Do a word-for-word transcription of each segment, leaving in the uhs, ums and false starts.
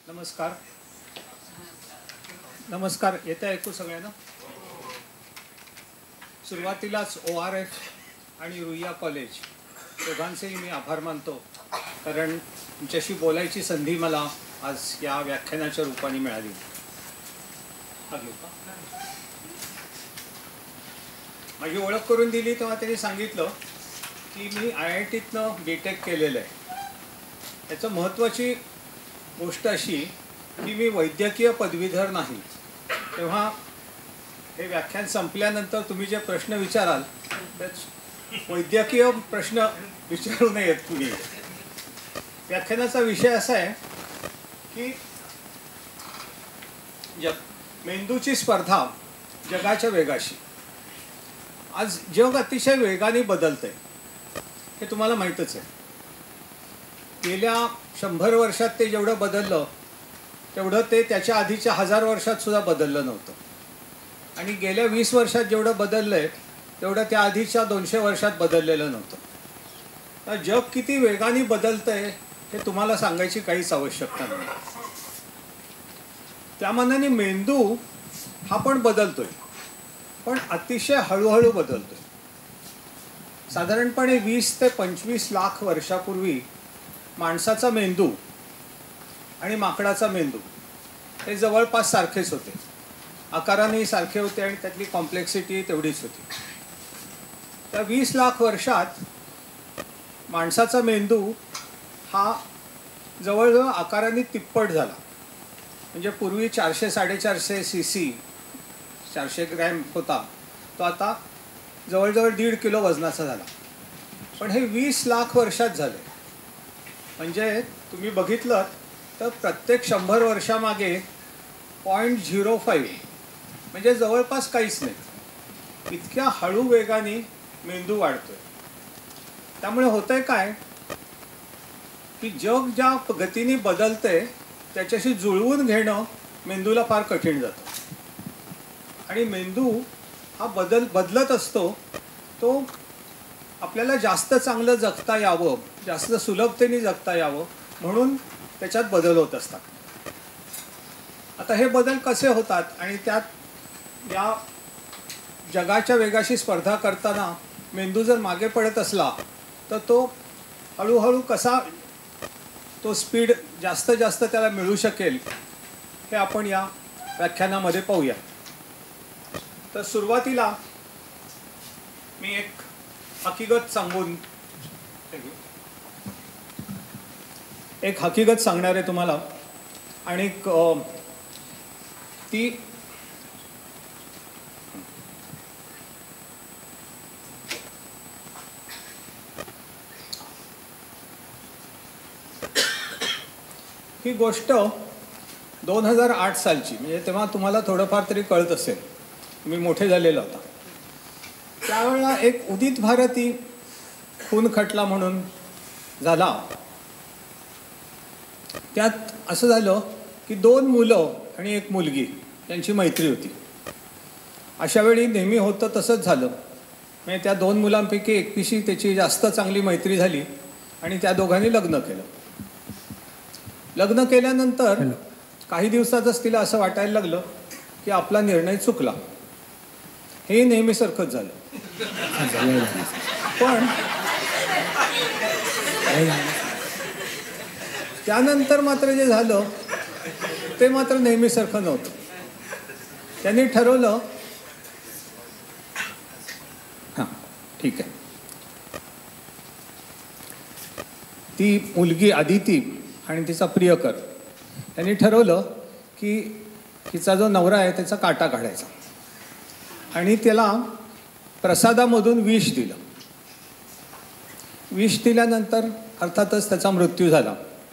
नमस्कार नमस्कार येतं ऐकू सगळ्यांना. सुरुवातीलाच ओ आर एफ आणि रुईया कॉलेज दोघांचेही मी आभार मानतो, कारण तुमच्याशी बोलायची संधी मला आज या व्याख्यानाच्या रूपाने मिळाली. माझी ओळख करून दिली तेव्हा त्यांनी सांगितलं की मी आय आय टीतनं बी टेक केलेलं आहे. याचं महत्त्वाची गोष्ट अशी की मी वैद्यकीय पदवीधर नाही. तेव्हा हे व्याख्यान संपल्यानंतर तुम्ही जे प्रश्न विचाराल त्यात वैद्यकीय प्रश्न विचारू नयेत तुम्ही. व्याख्यानाचा विषय असा आहे की जग मेंदूची स्पर्धा जगाच्या वेगाशी. आज जग अतिशय वेगाने बदलतंय हे तुम्हाला माहीतच आहे. गेल्या शंभर वर्षात ते जेवढं बदललं तेवढं ते त्याच्या आधीच्या हजार वर्षात सुद्धा बदललं नव्हतं, आणि गेल्या वीस वर्षात जेवढं बदललं आहे तेवढं त्या आधीच्या दोनशे वर्षात बदललेलं नव्हतं. तर जग किती वेगाने बदलतंय हे तुम्हाला सांगायची काहीच आवश्यकता नाही. त्या मानाने मेंदू हा पण बदलतोय, पण अतिशय हळूहळू बदलतोय. साधारणपणे वीस ते पंचवीस लाख वर्षापूर्वी माणसाचा मेंदू आणि माकडाचा मेंदू हे जवळपास सारखेच होते. आकारानेही सारखे होते आणि त्यातली कॉम्प्लेक्सिटी तेवढीच होती. त्या वीस लाख वर्षात माणसाचा मेंदू हा जवळजवळ आकाराने तिप्पट झाला. म्हणजे पूर्वी चारशे साडेचारशे सी सी चारशे ग्रॅम होता, तो आता जवळजवळ दीड किलो वजनाचा झाला. पण हे वीस लाख वर्षात झाले. म्हणजे तुम्ही बघितलं तर प्रत्येक शंभर वर्षामागे पॉईंट झिरो फाईव्ह म्हणजे जवळपास काहीच नाही, इतक्या हळू वेगाने मेंदू वाढतोय. त्यामुळे होतंय काय की जग ज्या गतीने बदलतंय त्याच्याशी जुळवून घेणं मेंदूला फार कठीण जातं. आणि मेंदू हा बदल बदलत असतो, तो आपल्याला जास्त चांगलं जगता यावं, जास्त सुलभतेने जगता यावं म्हणून त्याच्यात बदल होत असतात. आता हे बदल कसे होतात आणि त्यात या जगाच्या वेगाशी स्पर्धा करताना मेंदू जर मागे पडत असला तर तो हळूहळू कसा तो स्पीड जास्त जास्त त्याला मिळू शकेल हे आपण या व्याख्यानामध्ये पाहूया. तर सुरुवातीला मी एक हकीकत सांगून एक हकीकत सांगणार आहे तुम्हाला. आणि ती ही गोष्ट दोन हजार आठ सालची, म्हणजे तेव्हा तुम्हाला थोडंफार तरी कळत असेल, तुम्ही मोठे झालेला होता. त्यावेळेला एक उदित भारती खून खटला म्हणून झाला. त्यात असं झालं की दोन मुलं आणि एक मुलगी यांची मैत्री होती. अशा वेळी नेहमी होतं तसंच झालं. म्हणजे त्या दोन मुलांपैकी एकटीशी त्याची जास्त चांगली मैत्री झाली आणि त्या दोघांनी लग्न केलं. लग्न केल्यानंतर काही दिवसातच तिला असं वाटायला लागलं की आपला निर्णय चुकला. हे नेहमीसारखंच झालं. पण त्यानंतर मात्र जे झालं ते मात्र नेहमीसारखं नव्हतं. त्यांनी ठरवलं, हां ठीक आहे, ती मुलगी आदिती आणि तिचा प्रियकर त्यांनी ठरवलं की तिचा जो नवरा आहे त्याचा काटा काढायचा आणि त्याला प्रसादामधून विष दिलं. विष दिल्यानंतर अर्थातच त्याचा मृत्यू झाला.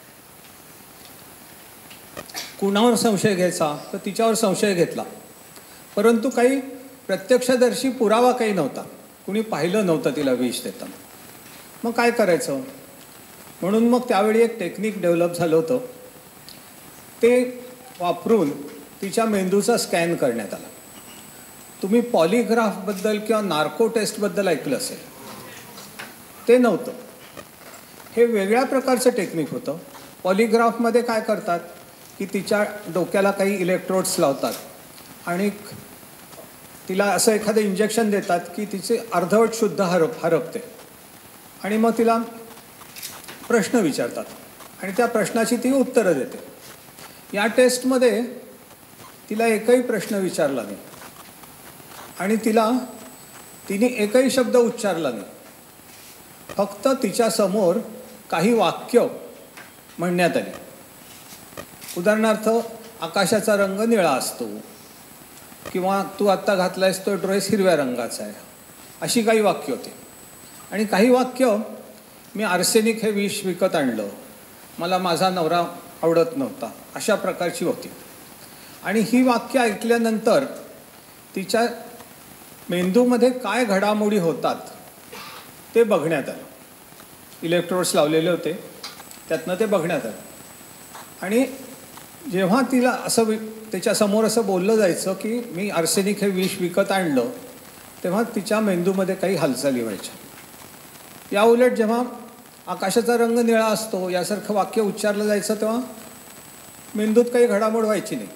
कुणावर संशय घ्यायचा तर तिच्यावर संशय घेतला, परंतु काही प्रत्यक्षदर्शी पुरावा काही नव्हता. कुणी पाहिलं नव्हतं तिला विष देताना. मग काय करायचं म्हणून मग त्यावेळी एक टेक्निक डेव्हलप झालं होतं. ते वापरून तिच्या मेंदूचा स्कॅन करण्यात आला. तुम्ही पॉलिग्राफबद्दल किंवा नार्को टेस्टबद्दल ऐकलं असेल, ते नव्हतं. हे वेगळ्या प्रकारचं टेक्निक होतं. पॉलिग्राफमध्ये काय करतात की तिच्या डोक्याला काही इलेक्ट्रोड्स लावतात आणि तिला असं एखादं इंजेक्शन देतात की तिचे अर्धवट शुद्ध हरप हरपते आणि मग तिला प्रश्न विचारतात आणि त्या प्रश्नाची ती उत्तरं देते. या टेस्टमध्ये तिला एकही प्रश्न विचारला नाही आणि तिला तिने एकही शब्द उच्चारला नाही. फक्त तिच्यासमोर काही वाक्य म्हणण्यात आली. उदाहरणार्थ, आकाशाचा रंग निळा असतो किंवा तू आत्ता घातलायस तो ड्रेस हिरव्या रंगाचा आहे, अशी काही वाक्य होती. आणि काही वाक्य, मी आर्सेनिक हे विष विकत आणलं, मला माझा नवरा आवडत नव्हता, अशा प्रकारची होती. आणि ही वाक्य ऐकल्यानंतर तिच्या मेंदूमध्ये काय घडामोडी होतात ते बघण्यात आलं. इलेक्ट्रोड्स लावलेले होते, त्यातनं ते बघण्यात आलं. आणि जेव्हा तिला असं वि त्याच्यासमोर असं बोललं जायचं की मी आर्सेनिक हे विष विकत आणलं, तेव्हा तिच्या मेंदूमध्ये काही हालचाली व्हायच्या. या उलट जेव्हा आकाशाचा रंग निळा असतो यासारखं वाक्य उच्चारलं जायचं तेव्हा मेंदूत काही घडामोड व्हायची नाही.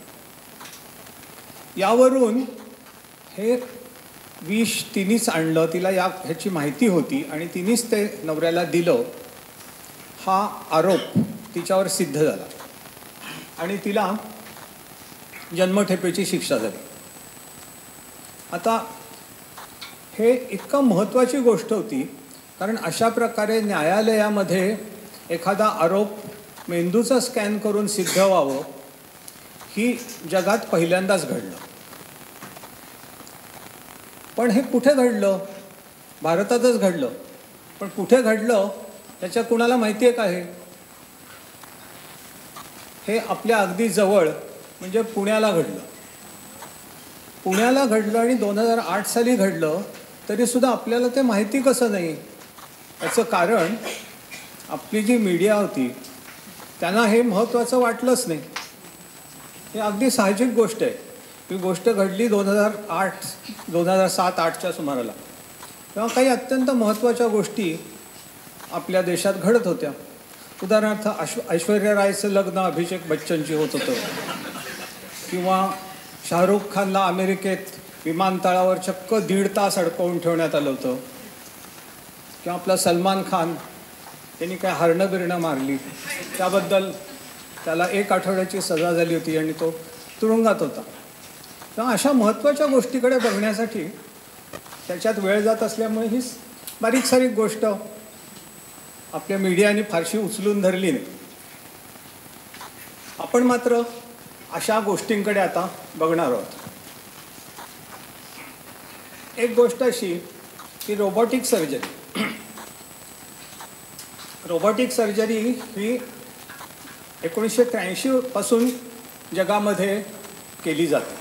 यावरून हे विष तिनेच आणलं, तिला या ह्याची माहिती होती आणि तिनेच ते नवऱ्याला दिलं, हा आरोप तिच्यावर सिद्ध झाला आणि तिला जन्मठेपेची शिक्षा झाली. आता हे इतकं महत्त्वाची गोष्ट होती, कारण अशा प्रकारे न्यायालयामध्ये एखादा आरोप मेंदूचं स्कॅन करून सिद्ध व्हावं ही जगात पहिल्यांदाच घडलं. पण हे कुठे घडलं? भारतातच घडलं. पण कुठे घडलं त्याच्या कुणाला माहिती आहे का? हे हे आपल्या अगदी जवळ म्हणजे पुण्याला घडलं. पुण्याला घडलं आणि दोन हजार आठ साली घडलं, तरीसुद्धा आपल्याला ते माहिती कसं नाही? याचं कारण आपली जी मीडिया होती त्यांना हे महत्त्वाचं वाटलंच नाही. हे अगदी साहजिक गोष्ट आहे. ही गोष्ट घडली दोन हजार आठ दोन हजार सात आठच्या सुमाराला. तेव्हा काही अत्यंत महत्त्वाच्या गोष्टी आपल्या देशात घडत होत्या. उदाहरणार्थ, ऐश्व ऐश्वर्या रायचं लग्न अभिषेक बच्चनशी होत होतं, किंवा शाहरुख खानला अमेरिकेत विमानतळावर चक्क दीड तास अडकवून ठेवण्यात आलं होतं, किंवा आपला सलमान खान त्यांनी काय हरणं बिरणं मारली त्याबद्दल त्याला एक आठवड्याची सजा झाली होती आणि तो तुरुंगात होता. तेव्हा अशा महत्त्वाच्या गोष्टीकडे बघण्यासाठी त्याच्यात वेळ जात असल्यामुळे ही बारीक सारीक गोष्ट आपल्या मीडियाने फारशी उचलून धरली नाही. आपण मात्र अशा गोष्टींकडे आता बघणार आहोत. एक गोष्ट अशी की रोबोटिक सर्जरी रोबोटिक सर्जरी ही एकोणीसशे त्र्याऐंशीपासून जगामध्ये केली जाते.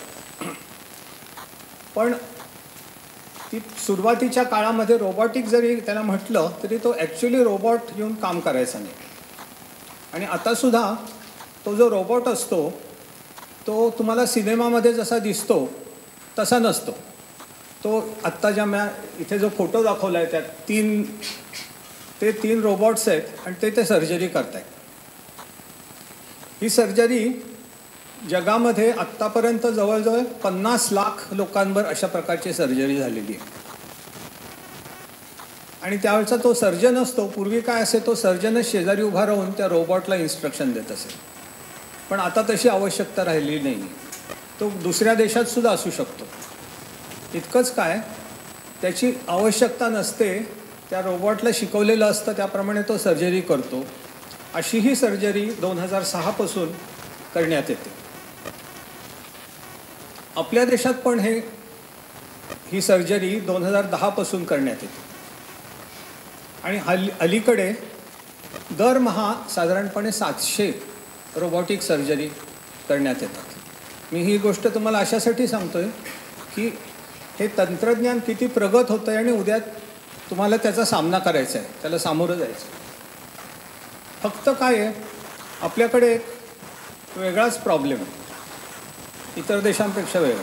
पण ती सुरुवातीच्या काळामध्ये रोबोटिक जरी त्याला म्हटलं तरी तो ॲक्च्युली रोबोट येऊन काम करायचा नाही. आणि आतासुद्धा तो जो रोबोट असतो तो तुम्हाला सिनेमामध्ये जसा दिसतो तसा नसतो. तो आत्ता ज्या म्या इथे जो फोटो दाखवला आहे त्यात तीन ते तीन रोबोट्स आहेत आणि ते ते सर्जरी करत आहेत. ही सर्जरी जगामध्ये आत्तापर्यंत जवळजवळ पन्नास लाख लोकांवर अशा प्रकारची सर्जरी झालेली आहे. आणि त्यावेळचा तो सर्जन असतो, पूर्वी काय असे, तो सर्जनच शेजारी उभा राहून त्या रोबोटला इन्स्ट्रक्शन देत असेल. पण आता तशी आवश्यकता राहिली नाही. तो दुसऱ्या देशात सुद्धा असू शकतो. इतकंच काय, त्याची आवश्यकता नसते, त्या रोबोटला शिकवलेलं असतं त्याप्रमाणे तो सर्जरी करतो. अशी ही सर्जरी दोन हजार सहापासून करण्यात येते. आपल्या देशात पण हे ही सर्जरी दोन हजार दहापासून करण्यात येते. आणि हल्ली अलीकडे दरमहा साधारणपणे सातशे रोबोटिक सर्जरी करण्यात येतात. मी ही गोष्ट तुम्हाला अशासाठी सांगतो आहे की हे तंत्रज्ञान किती प्रगत होतं आहे आणि उद्या तुम्हाला त्याचा सामना करायचा आहे, त्याला सामोरं जायचं. फक्त काय आहे, आपल्याकडे एक वेगळाच प्रॉब्लेम आहे, इतर देशांपेक्षा वेगळा.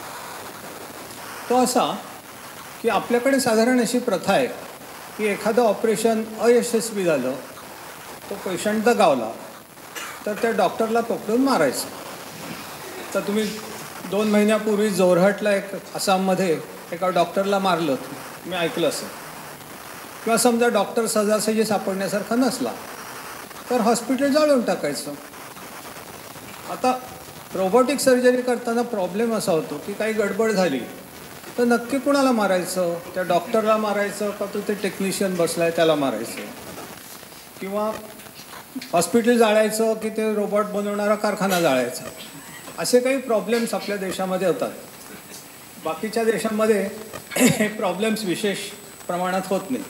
तो असा की आपल्याकडे साधारण अशी प्रथा आहे की एखादं ऑपरेशन अयशस्वी झालं, तो पेशंट दगावला तर त्या डॉक्टरला पकडून मारायचं. तर तुम्ही दोन महिन्यापूर्वी जोरहटला एक आसाममध्ये एका डॉक्टरला मारलं, मी ऐकलं असेल. किंवा समजा डॉक्टर सहजासहजी सापडण्यासारखा नसला तर हॉस्पिटल जाळून टाकायचं. आता रोबोटिक सर्जरी करताना प्रॉब्लेम असा होतो की काही गडबड झाली तर नक्की कुणाला मारायचं? त्या डॉक्टरला मारायचं का तो ते टेक्निशियन बसला आहे त्याला मारायचं? किंवा हॉस्पिटल जाळायचं की ते रोबोट बनवणारा कारखाना जाळायचा? असे काही प्रॉब्लेम्स आपल्या देशामध्ये होतात. बाकीच्या देशांमध्ये हे प्रॉब्लेम्स विशेष प्रमाणात होत नाही.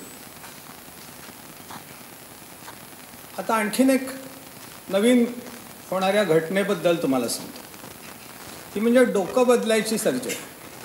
आता आणखीन एक नवीन होणाऱ्या घटनेबद्दल तुम्हाला सांगतो. ती म्हणजे डोकं बदलायची सर्जरी.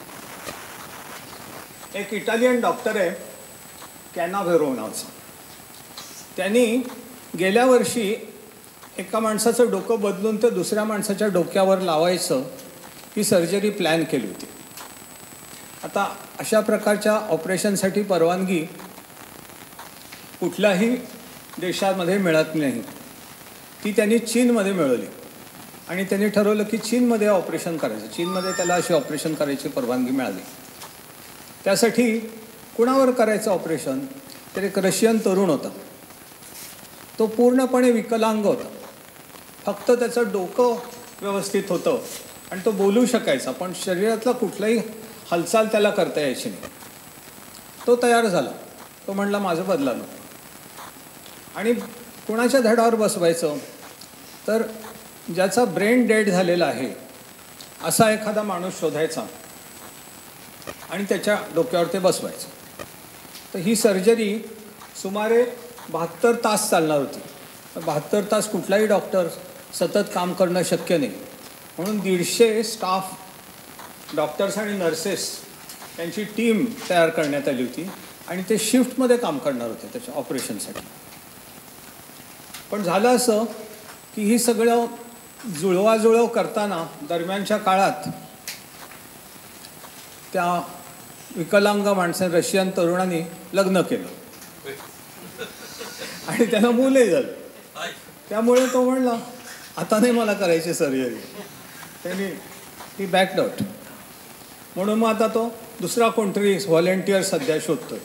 एक इटालियन डॉक्टर आहे कॅनाव्हेरो नावाचा. त्यांनी गेल्या वर्षी एका माणसाचं डोकं बदलून ते दुसऱ्या माणसाच्या डोक्यावर लावायचं ही सर्जरी प्लॅन केली होती. आता अशा प्रकारच्या ऑपरेशनसाठी परवानगी कुठल्याही देशामध्ये मिळत नाही. ती त्यांनी चीनमध्ये मिळवली आणि त्यांनी ठरवलं की चीनमध्ये ऑपरेशन करायचं. चीनमध्ये त्याला अशी ऑपरेशन करायची परवानगी मिळाली. त्यासाठी कुणावर करायचं ऑपरेशन? तर एक रशियन तरुण होता. तो पूर्णपणे विकलांग होता. फक्त त्याचं डोकं व्यवस्थित होतं आणि तो बोलू शकायचा, पण शरीरातला कुठलाही हालचाल त्याला करता यायची नाही. तो तयार झाला. तो म्हणला माझं बदला नको. आणि कुणाच्या धडावर बसवायचं? तर ज्याचा ब्रेन डेड झालेला आहे असा एखादा माणूस शोधायचा आणि त्याच्या डोक्यावर ते बसवायचं. तर ही सर्जरी सुमारे बहात्तर तास चालणार होती. बहात्तर तास कुठलाही डॉक्टर सतत काम करणं शक्य नाही. म्हणून दीडशे स्टाफ डॉक्टर्स आणि नर्सेस यांची टीम तयार करण्यात आली होती आणि ते शिफ्टमध्ये काम करणार होते त्याच्या ऑपरेशनसाठी. पण झालं असं की ही सगळं जुळवाजुळव करताना दरम्यानच्या काळात त्या विकलांग माणसाने रशियन तरुणांनी लग्न केलं आणि त्यांना मुलंही झालं. त्यामुळे तो म्हणला आता नाही मला करायची सर्जरी. त्यांनी ही बॅक्ड आउट. म्हणून मग आता तो दुसरा कोणतरी व्हॉलेंटियर सध्या शोधतोय.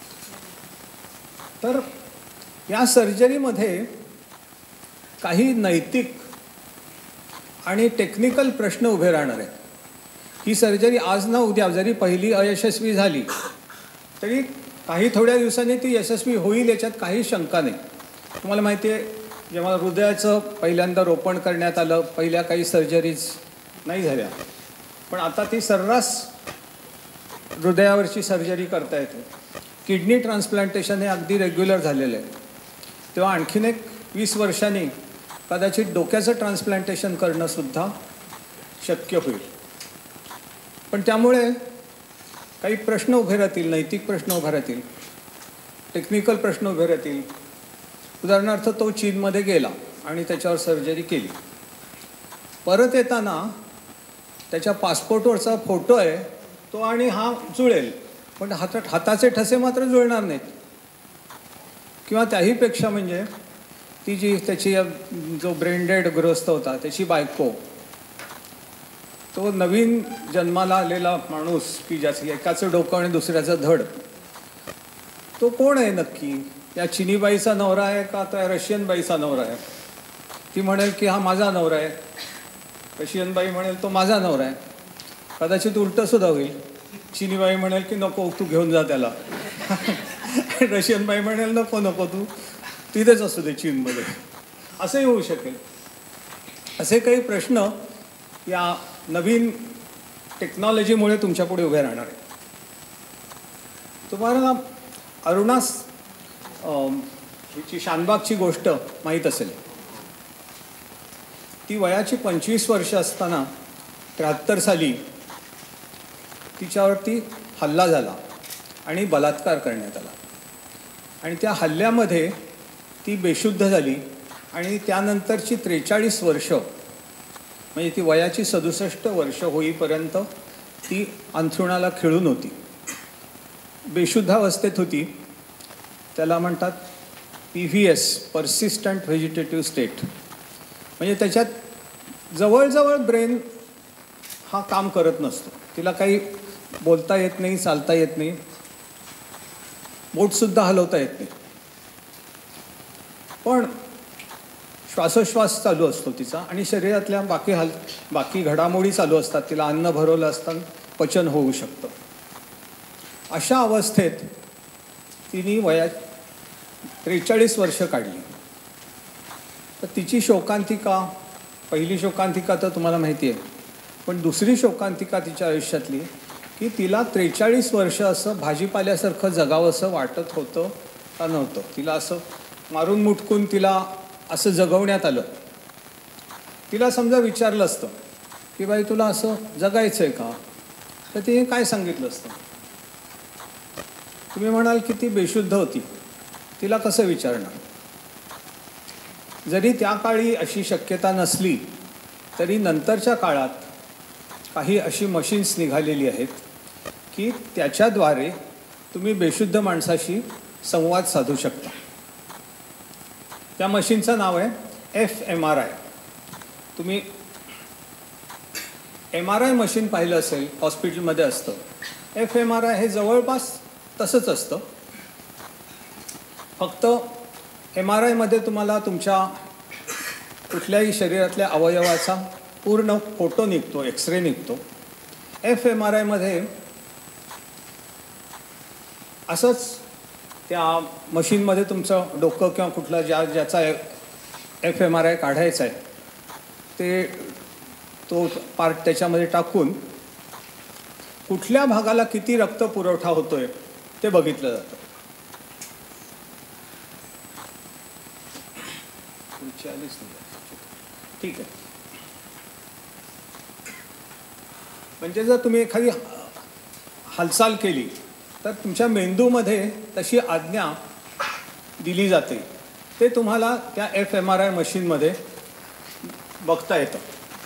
तर या सर्जरीमध्ये काही नैतिक आणि टेक्निकल प्रश्न उभे राहणार आहेत. ही सर्जरी आज ना उद्या जरी पहिली अयशस्वी झाली तरी काही थोड्या दिवसांनी ती यशस्वी होईल याच्यात काही शंका नाही. तुम्हाला माहिती आहे, जेव्हा हृदयाचं पहिल्यांदा रोपण करण्यात आलं, पहिल्या काही सर्जरीज नाही झाल्या, पण आता ती सर्रास हृदयावरची सर्जरी करता येते. किडनी ट्रान्सप्लांटेशन हे अगदी रेग्युलर झालेलं आहे. तेव्हा आणखीन एक वीस वर्षांनी कदाचित डोक्याचं ट्रान्सप्लांटेशन करणंसुद्धा शक्य होईल. पण त्यामुळे काही प्रश्न उभे राहतील, नैतिक प्रश्न उभे राहतील, टेक्निकल प्रश्न उभे राहतील. उदाहरणार्थ तो चीनमध्ये गेला आणि त्याच्यावर सर्जरी केली. परत येताना त्याच्या पासपोर्टवरचा फोटो आहे तो आणि हा जुळेल, पण हातात हाताचे ठसे मात्र जुळणार नाहीत. किंवा त्याहीपेक्षा म्हणजे ती जी त्याची जो ब्रेन डेड ग्रस्त होता त्याची बायको, तो नवीन जन्माला आलेला माणूस की ज्याचं एकाचं डोकं आणि दुसऱ्याचं धड, तो कोण आहे नक्की? या चिनी बाईचा नवरा आहे का त्या रशियन बाईचा नवरा आहे? ती म्हणेल की हा माझा नवरा आहे. रशियन बाई म्हणेल तो माझा नवरा आहे. कदाचित उलटंसुद्धा होईल. चिनी बाई म्हणेल की नको तू घेऊन जा त्याला. रशियन बाई म्हणेल नको नको तू तिथेच असू दे चीनमध्ये. असंही होऊ शकेल. असे काही प्रश्न या नवीन टेक्नॉलॉजीमुळे तुमच्यापुढे उभे राहणार आहे. तुम्हाला अरुणास हिची शानबागची गोष्ट माहीत असेल. ती वयाची पंचवीस वर्ष असताना त्र्याहत्तर साली तिच्यावरती हल्ला झाला आणि बलात्कार करण्यात आला. आणि त्या हल्ल्यामध्ये ती बेशुद्ध झाली आणि त्यानंतरची त्रेचाळीस वर्ष म्हणजे ती वयाची सदुसष्ट वर्ष होईपर्यंत ती अंथरुणाला खिळून होती, बेशुद्धावस्थेत होती. त्याला म्हणतात P V S, persistent vegetative state. म्हणजे त्याच्यात जवळजवळ ब्रेन हा काम करत नसतो. तिला काही बोलता येत नाही, चालता येत नाही, बोटसुद्धा हलवता येत नाही, पण श्वासोश्वास चालू असतो तिचा आणि शरीरातल्या बाकी हाल बाकी घडामोडी चालू असतात. तिला अन्न भरवलं असताना पचन होऊ शकतं. अशा अवस्थेत तिने वयात त्रेचाळीस वर्ष काढली. तर तिची शोकांतिका, पहिली शोकांतिका तर तुम्हाला माहिती आहे, पण दुसरी शोकांतिका तिच्या आयुष्यातली की तिला त्रेचाळीस वर्ष असं भाजीपाल्यासारखं जगावं असं वाटत होतं का नव्हतं. तिला असं मारून मुटकून तिला असं जगवण्यात आलं. तिला समजा विचारलं असतं की बाई तुला असं जगायचं आहे का, तर तिने काय सांगितलं असतं? तुम्ही म्हणाल की ती बेशुद्ध होती, तिला कसं विचारणार? जरी त्या काळी अशी शक्यता नसली तरी नंतरच्या काळात काही अशी मशीन्स निघालेली आहेत की त्याच्याद्वारे तुम्ही बेशुद्ध माणसाशी संवाद साधू शकता. त्या मशीनचं नाव आहे एफ एम आर आय. तुम्ही एम आर आय मशीन पाहिलं असेल, हॉस्पिटलमध्ये असतं. एफ एम आर आय हे जवळपास तसंच असतं, फक्त एम आर आयमध्ये तुम्हाला तुमच्या कुठल्याही शरीरातल्या अवयवाचा पूर्ण फोटो निघतो, एक्सरे निघतो. एफ एम आर आयमध्ये असंच त्या मशीनमध्ये तुमचं डोकं किंवा कुठला ज्या ज्याचा एफ एम आर आय काढायचा आहे ते तो पार्ट त्याच्यामध्ये टाकून कुठल्या भागाला किती रक्त पुरवठा होतोय ते बघितलं जातं. ठीक आहे. म्हणजे जर तुम्ही एखादी हालचाल केली तर तुमच्या मेंदूमध्ये तशी आज्ञा दिली जाते. ते तुम्हाला त्या एफ एम आर आय मशीनमध्ये बघता येतं.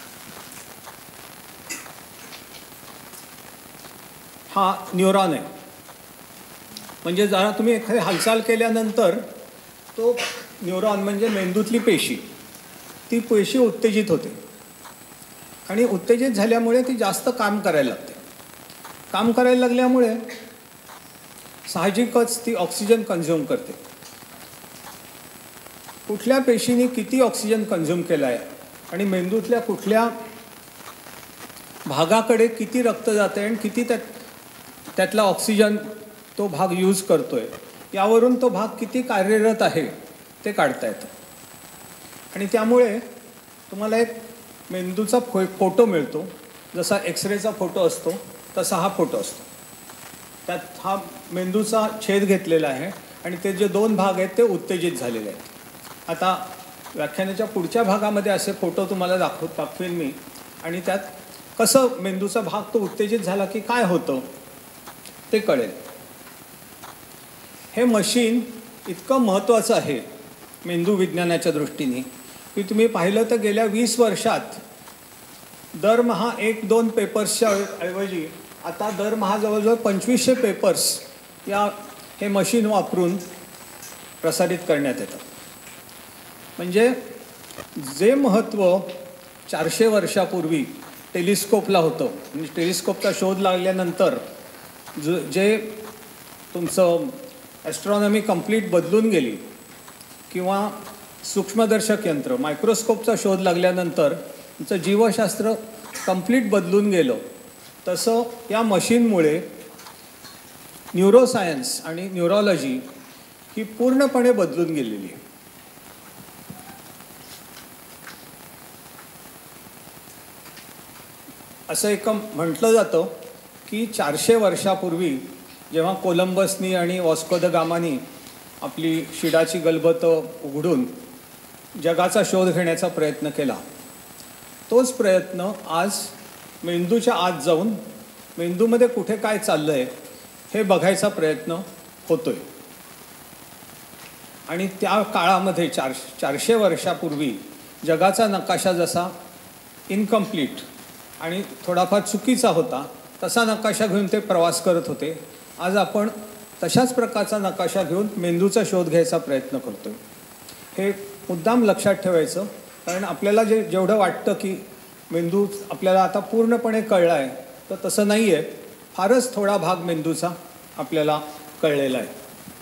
हा न्यूरॉन आहे. म्हणजे जरा तुम्ही एखादी हालचाल केल्यानंतर तो न्यूरॉन म्हणजे मेंदूतली पेशी, ती पेशी उत्तेजित होते आणि उत्तेजित झाल्यामुळे ती जास्त काम करायला लागते. काम करायला लागल्यामुळे साहजिकच ती ऑक्सिजन कंझ्युम करते. कुठल्या पेशीने किती ऑक्सिजन कंझ्युम केला आहे आणि मेंदूतल्या कुठल्या भागाकडे किती रक्त जातं आहे आणि किती त्यात त्यातला ऑक्सिजन तो भाग यूज करतो आहे, यावरून तो भाग किती कार्यरत आहे ते काढता येतं. आणि त्यामुळे तुम्हाला एक मेंदूचा फो फोटो मिळतो. जसा एक्सरेचा फोटो असतो तसा हा फोटो असतो. त्यात हा मेंदूचा छेद घेतलेला आहे आणि ते जे दोन भाग आहेत ते उत्तेजित झालेले आहेत. आता व्याख्यानाच्या पुढच्या भागामध्ये असे फोटो तुम्हाला दाखव दाखवेन मी आणि त्यात कसं मेंदूचा भाग तो उत्तेजित झाला की काय होतं ते कळेल. हे मशीन इतकं महत्त्वाचं आहे मेंदू विज्ञानाच्या दृष्टीने की तुम्ही पाहिलं तर गेल्या वीस वर्षात दरमहा एक दोन पेपर्सच्या ऐवजी आता दरमहा जवळजवळ पंचवीसशे पेपर्स या हे मशीन वापरून प्रसारित करण्यात येतं. म्हणजे जे महत्त्व चारशे वर्षापूर्वी टेलिस्कोपला होतं, म्हणजे टेलिस्कोपचा शोध लागल्यानंतर ज जे तुमचं ॲस्ट्रॉनॉमी कंप्लीट बदलून गेली, किंवा सूक्ष्मदर्शक यंत्र मायक्रोस्कोपचा शोध लागल्यानंतर तुमचं जीवशास्त्र कंप्लीट बदलून गेलं, तसं या मशीनमुळे न्यूरोसायन्स आणि न्यूरोलॉजी ही पूर्णपणे बदलून गेलेली आहे. असं एक म्हटलं जातं की चारशे वर्षापूर्वी जेव्हा कोलंबसनी आणि वॉस्को द गामानी आपली शिडाची गलबतं उघडून जगाचा शोध घेण्याचा प्रयत्न केला, तोच प्रयत्न आज मेंदूच्या आत जाऊन मेंदूमध्ये कुठे काय चाललं आहे हे बघायचा प्रयत्न होतोय. आणि त्या काळामध्ये चार चारशे वर्षापूर्वी जगाचा नकाशा जसा इनकम्प्लीट आणि थोडाफार चुकीचा होता तसा नकाशा घेऊन ते प्रवास करत होते. आज आपण तशाच प्रकारचा नकाशा घेऊन मेंदूचा शोध घ्यायचा प्रयत्न करतोय. हे मुद्दाम लक्षात ठेवायचं कारण आपल्याला जे जेवढं वाटतं की मेंदू आपल्याला आता पूर्णपणे कळला आहे, तर तसं नाही आहे. फारच थोडा भाग मेंदूचा आपल्याला कळलेला आहे.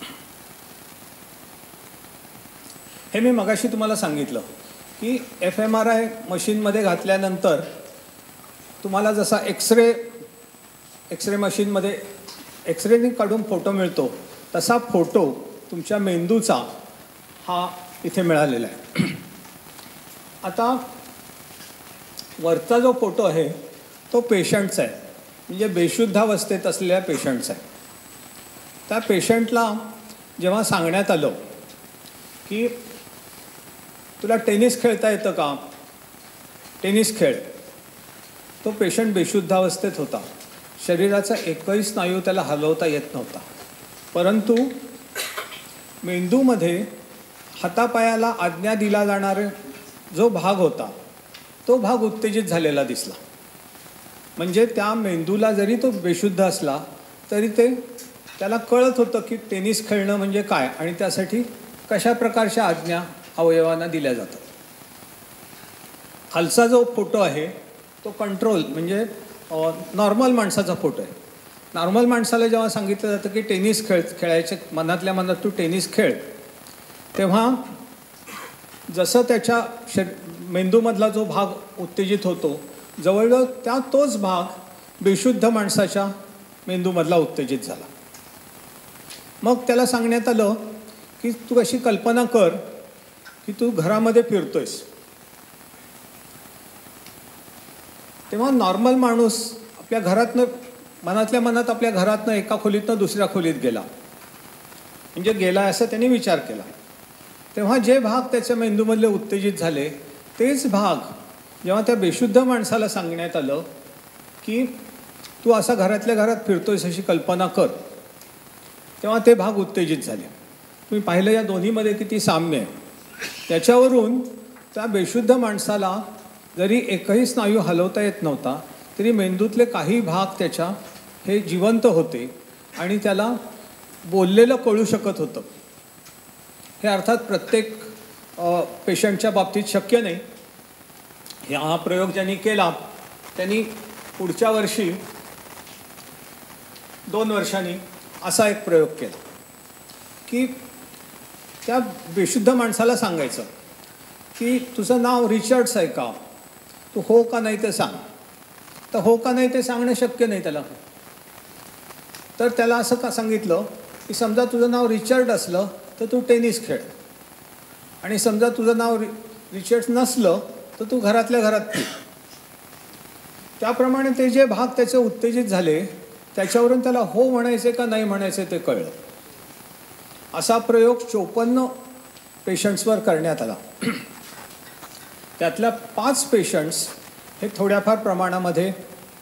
हे मी मगाशी तुम्हाला सांगितलं की एफ एम आर आय मशीनमध्ये घातल्यानंतर तुम्हाला जसा एक्सरे एक्सरे मशीनमध्ये एक्सरेने काढून फोटो मिळतो, तसा फोटो तुमच्या मेंदूचा हा इथे मिळालेला आहे. आता वरचा जो फोटो आहे तो पेशंटचा आहे, म्हणजे बेशुद्धावस्थेत असलेल्या पेशंटचा आहे. त्या पेशंटला जेव्हा सांगण्यात आलं की तुला टेनिस खेळता येतं का, टेनिस खेळ, तो पेशंट बेशुद्धावस्थेत होता. शरीराचा एकही स्नायू त्याला हलवता येत नव्हता. परंतु मेंदूमध्ये हातापायाला आज्ञा दिला जाणारे जो भाग होता तो भाग उत्तेजित झालेला दिसला. म्हणजे त्या मेंदूला जरी तो बेशुद्ध असला तरी ते त्याला कळत होतं की टेनिस खेळणं म्हणजे काय आणि त्यासाठी कशा प्रकारच्या आज्ञा अवयवांना दिल्या जातात. खालचा जो फोटो आहे तो कंट्रोल म्हणजे नॉर्मल माणसाचा फोटो आहे. नॉर्मल माणसाला जेव्हा सांगितलं जातं की टेनिस खेळ खेळायचे मनातल्या मनात तू टेनिस खेळ, तेव्हा जसं त्याच्या शर मेंदूमधला जो भाग उत्तेजित होतो, जवळजवळ त्या तोच भाग बेशुद्ध माणसाच्या मेंदूमधला उत्तेजित झाला. मग त्याला सांगण्यात आलं की तू अशी कल्पना कर की तू घरामध्ये फिरतोयस. तेव्हा नॉर्मल माणूस आपल्या घरातनं मनातल्या मनात आपल्या घरातनं एका खोलीतनं दुसऱ्या खोलीत गेला, म्हणजे गेला असं त्याने विचार केला. तेव्हा जे भाग त्याच्या मेंदूमधले उत्तेजित झाले तेच भाग जेव्हा त्या बेशुद्ध माणसाला सांगण्यात आलं की तू असा घरातल्या घरात फिरतोयस अशी कल्पना कर, तेव्हा ते भाग उत्तेजित झाले. तुम्ही पाहिलं या दोन्हीमध्ये किती साम्य आहे. त्याच्यावरून त्या बेशुद्ध माणसाला जरी एकही स्नायू हलवता येत नव्हता तरी मेंदूतले काही भाग त्याच्या हे जिवंत होते आणि त्याला बोललेलं कळू शकत होतं. हे अर्थात प्रत्येक पेशंटच्या बाबतीत शक्य नाही. हा प्रयोग ज्यांनी केला त्यांनी पुढच्या वर्षी दोन वर्षांनी असा एक प्रयोग केला की त्या बेशुद्ध माणसाला सांगायचं की तुझं नाव रिचर्ड्स आहे का, तू हो का नाही ते सांग. तर हो का नाही ते सांगणं शक्य नाही त्याला. तर त्याला असं का सांगितलं की समजा तुझं नाव रिचर्ड असलं तर तू टेनिस खेळ, आणि समजा तुझं नाव रि रिचर्ड्स नसलं तर तू घरातल्या घरात फिर. त्याप्रमाणे ते जे भाग त्याचे उत्तेजित झाले त्याच्यावरून त्याला हो म्हणायचे का नाही म्हणायचे ते कळलं. असा प्रयोग चोपन्न पेशंट्सवर करण्यात आला. त्यातल्या पाच पेशंट्स हे थोड्याफार प्रमाणामध्ये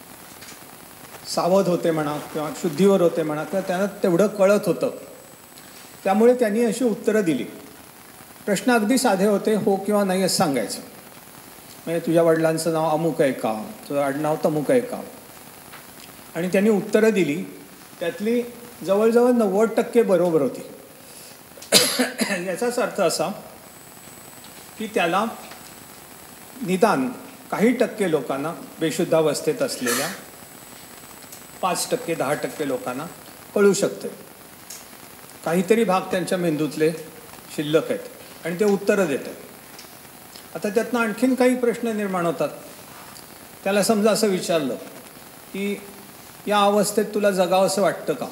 सावध होते म्हणा किंवा शुद्धीवर होते म्हणा किंवा त्यांना तेवढं कळत होतं. त्यामुळे त्यांनी अशी उत्तरं दिली. प्रश्न अगदी साधे होते, हो किंवा नाही असं सांगायचं. म्हणजे तुझ्या वडिलांचं नाव अमुक आहे का, तुझं आडनाव तमुक आहे का, आणि त्यांनी उत्तरं दिली. त्यातली जवळजवळ नव्वद टक्के बरोबर होती. याचाच अर्थ असा की त्याला निदान काही टक्के लोकांना, बेशुद्धावस्थेत असलेल्या पाच टक्के दहा टक्के लोकांना कळू शकते. काहीतरी भाग त्यांच्या मेंदूतले शिल्लक आहेत आणि ते उत्तरं देतात. आता त्यातनं आणखीन काही प्रश्न निर्माण होतात. त्याला समजा असं विचारलं की या अवस्थेत तुला जगावं असं वाटतं का,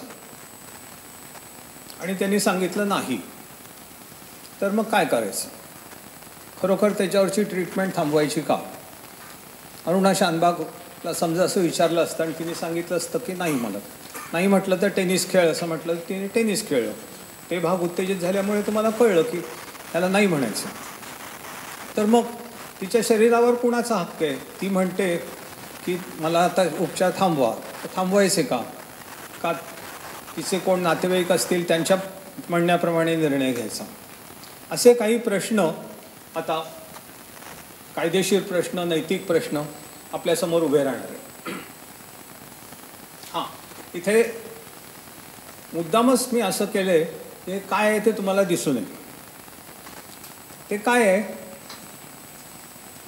आणि त्यांनी सांगितलं नाही, तर मग काय करायचं. खरोखर त्याच्यावरची ट्रीटमेंट थांबवायची का. अरुणा शानबागला समजा असं विचारलं असतं आणि तिने सांगितलं असतं की नाही, मला नाही म्हटलं तर टेनिस खेळ असं म्हटलं, तिने टेनिस खेळलं. ते भाग उत्तेजित झाल्यामुळे तुम्हाला कळलं की त्याला नाही म्हणायचं. तर मग तिच्या शरीरावर कुणाचा हक्क आहे. ती म्हणते की मला आता उपचार थांबवा, तर थांबवायचे का का तिचे कोण नातेवाईक असतील त्यांच्या म्हणण्याप्रमाणे निर्णय घ्यायचा. असे काही प्रश्न, आता कायदेशीर प्रश्न, नैतिक प्रश्न आपल्यासमोर उभे राहणार आहे. हां, इथे मुद्दामच मी असं केलं आहे, ते काय आहे ते तुम्हाला दिसू नये. ते काय आहे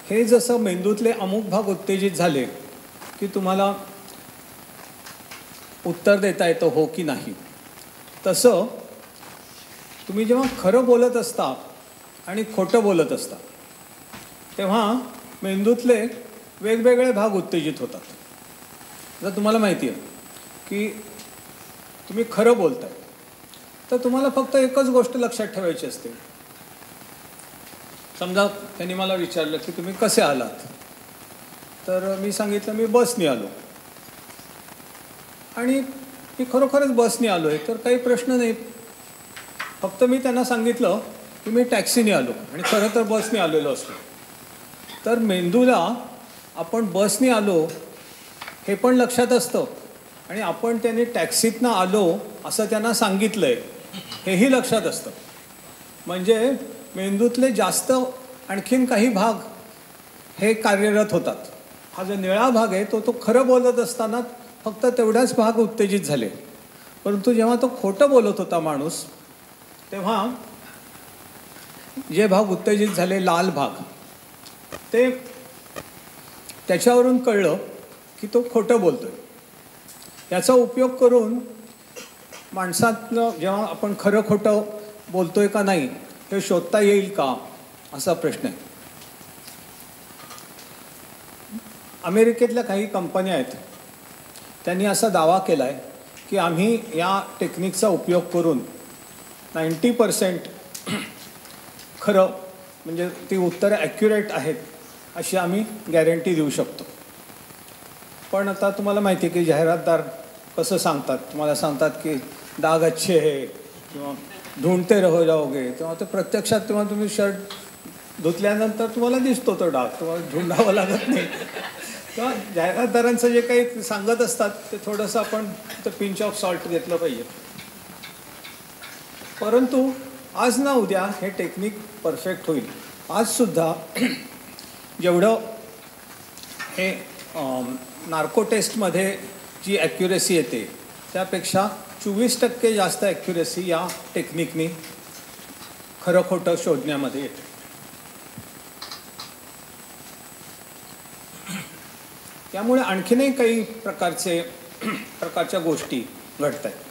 हे जसं मेंदूतले अमुक भाग उत्तेजित झाले की तुम्हाला उत्तर देता येतं हो की नाही, तसं तुम्ही जेव्हा खरं बोलत असता आणि खोटं बोलत असता तेव्हा मेंदूतले वेगवेगळे भाग उत्तेजित होतात. जर तुम्हाला माहिती आहे की तुम्ही खरं बोलताय तर तुम्हाला फक्त एकच गोष्ट लक्षात ठेवायची असते. समजा त्यांनी मला विचारलं की तुम्ही कसे आलात, तर मी सांगितलं मी बसने आलो, आणि मी खरोखरच बसने आलो आहे तर काही प्रश्न नाही. फक्त मी त्यांना सांगितलं की मी टॅक्सीने आलो आणि खरं तर बसने आलेलो असतो, तर मेंदूला आपण बसने आलो हे पण लक्षात असतं आणि आपण त्यांनी टॅक्सीतनं आलो असं त्यांना सांगितलं आहे हेही लक्षात असतं. म्हणजे मेंदूतले जास्त आणखीन काही भाग हे कार्यरत होतात. हा जो निळा भाग आहे तो तो खरं बोलत असताना फक्त तेवढाच भाग उत्तेजित झाले, परंतु जेव्हा तो खोटं बोलत होता माणूस तेव्हा जे भाग उत्तेजित झाले लाल भाग, ते त्याच्यावरून कळलं की तो खोटं बोलतोय. याचा उपयोग करून माणसातनं जेव्हा आपण खरं खोटं बोलतोय का नाही हे शोधता येईल का, असा प्रश्न आहे. अमेरिकेतल्या काही कंपन्या आहेत त्यांनी असा दावा केला आहे की आम्ही या टेक्निकचा उपयोग करून नाईंटी पर्सेंट खरं म्हणजे ती उत्तरं ॲक्युरेट आहेत अशी आम्ही गॅरंटी देऊ शकतो. पण आता तुम्हाला माहिती आहे की जाहिरातदार कसं सांगतात, तुम्हाला सांगतात की दाग अच्छे है किंवा ढूंढते रहो जाओगे, तेव्हा ते प्रत्यक्षात तेव्हा तुम्ही शर्ट धुतल्यानंतर तुम्हाला दिसतो तो डाग, तुम्हाला ढूंढावं लागत नाही. किंवा जाहिरातदारांचं जे काही सांगत असतात ते थोडंसं आपण ते पिंच ऑफ सॉल्ट घेतलं पाहिजे. परंतु आज ना उद्या हे टेक्निक परफेक्ट होईल. आजसुद्धा जेवढं हे नार्को टेस्टमध्ये जी ॲक्युरेसी येते त्यापेक्षा चोवीस टक्के जास्त ॲक्युरेसी या टेक्निकनी खरं खोटं शोधण्यामध्ये येते. त्यामुळे आणखीनही काही प्रकारचे प्रकारच्या गोष्टी घडत आहेत.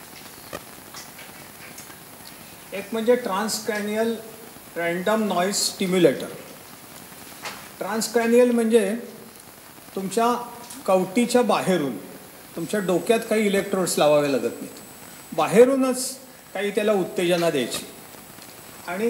एक म्हणजे transcranial random noise stimulator. Transcranial म्हणजे तुमच्या कवटीच्या बाहेरून तुमच्या डोक्यात काही इलेक्ट्रोड्स लावावे लागत नाहीत, बाहेरूनच काही त्याला उत्तेजना द्यायची आणि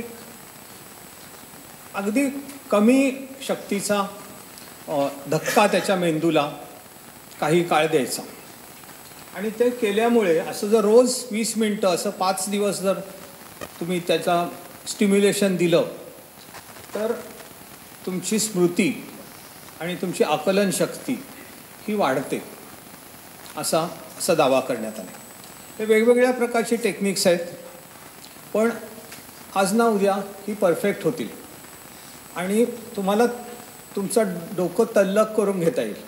अगदी कमी शक्तीचा धक्का त्याच्या मेंदूला काही काळ द्यायचा. आणि ते केल्यामुळे असं जर रोज वीस मिनटं असं पाच दिवस जर तुम्ही त्याचा स्टिम्युलेशन दिलं तर तुमची स्मृती आणि तुमची आकलन शक्ती ही वाढते, असा असा दावा करण्यात आला. हे वेगवेगळ्या प्रकारची टेक्निक्स आहेत, पण आज ना उद्या ही परफेक्ट होतील आणि तुम्हाला तुमचं डोकं तल्लक करून घेता येईल.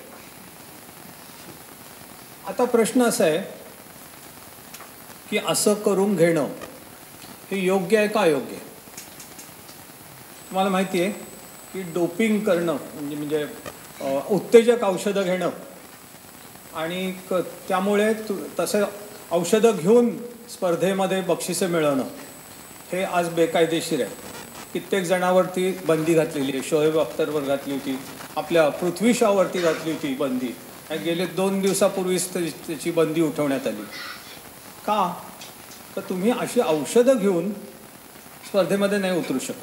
आता प्रश्न असा आहे की असं करून घेणं हे योग्य आहे का अयोग्य आहे. तुम्हाला माहिती आहे की डोपिंग करणं म्हणजे म्हणजे उत्तेजक औषधं घेणं आणि क त्यामुळे तु तसं औषधं घेऊन स्पर्धेमध्ये बक्षिसं मिळवणं हे आज बेकायदेशीर आहे. कित्येक जणांवरती बंदी घातलेली आहे. शोएब अख्तरवर घातली होती, आपल्या पृथ्वी शॉवरती घातली होती बंदी. गेले दोन दिवसापूर्वीच त्याची बंदी उठवण्यात आली. का तर तुम्ही अशी औषधं घेऊन स्पर्धेमध्ये नाही उतरू शकत.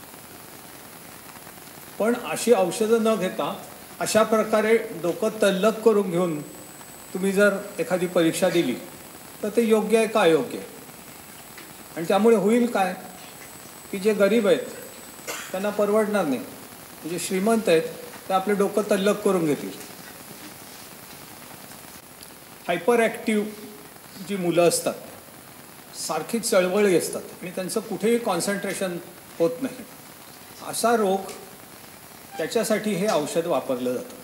पण अशी औषधं न घेता अशा प्रकारे डोकं तल्लक करून घेऊन तुम्ही जर एखादी परीक्षा दिली तर ते योग्य आहे का अयोग्य आहे. आणि त्यामुळे होईल काय की जे गरीब आहेत त्यांना परवडणार नाही, म्हणजे श्रीमंत आहेत ते आपले डोकं तल्लक करून घेतील. हायपर ॲक्टिव्ह जी मुलं असतात, सारखी चळवळी असतात आणि त्यांचं कुठेही कॉन्सन्ट्रेशन होत नाही, असा रोग त्याच्यासाठी हे औषध वापरलं जातं.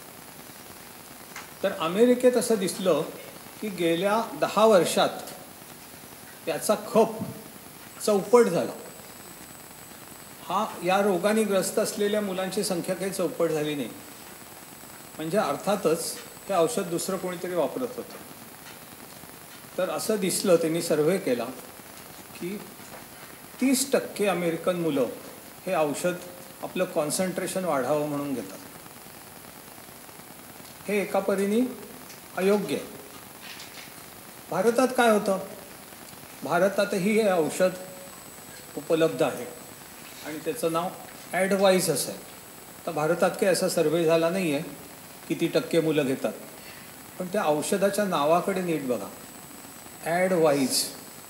तर अमेरिकेत असं दिसलं की गेल्या दहा वर्षात त्याचा खप चौपट झाला. हा या रोगाने ग्रस्त असलेल्या मुलांची संख्या काही चौपट झाली नाही. म्हणजे अर्थातच हे औषध दुसरं कोणीतरी वापरत होतं. तर असं दिसलं, त्यांनी सर्व्हे केला की तीस टक्के अमेरिकन मुलं हे औषध आपलं कॉन्सन्ट्रेशन वाढावं म्हणून घेतात. हे एका परीने अयोग्य आहे. भारतात काय होतं? भारतातही हे औषध उपलब्ध आहे आणि त्याचं नाव ॲडवाईज असं आहे. तर भारतात काही असा सर्व्हे झाला नाही आहे किती टक्के मुलं घेतात, पण त्या औषधाच्या नावाकडे नीट बघा, ॲडवाईज.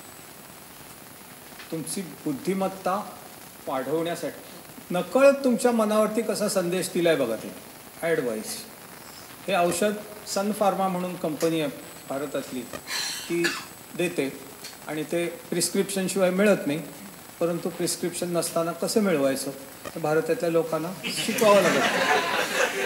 तुमची बुद्धिमत्ता वाढवण्यासाठी नकळत तुमच्या मनावरती कसा संदेश दिला आहे बघा ते ॲडवाईज. हे औषध सन फार्मा म्हणून कंपनी आहे भारतातली, ती देते आणि ते प्रिस्क्रिप्शनशिवाय मिळत नाही. परंतु प्रिस्क्रिप्शन नसताना कसं मिळवायचं हे भारतातल्या लोकांना शिकवावं लागतं.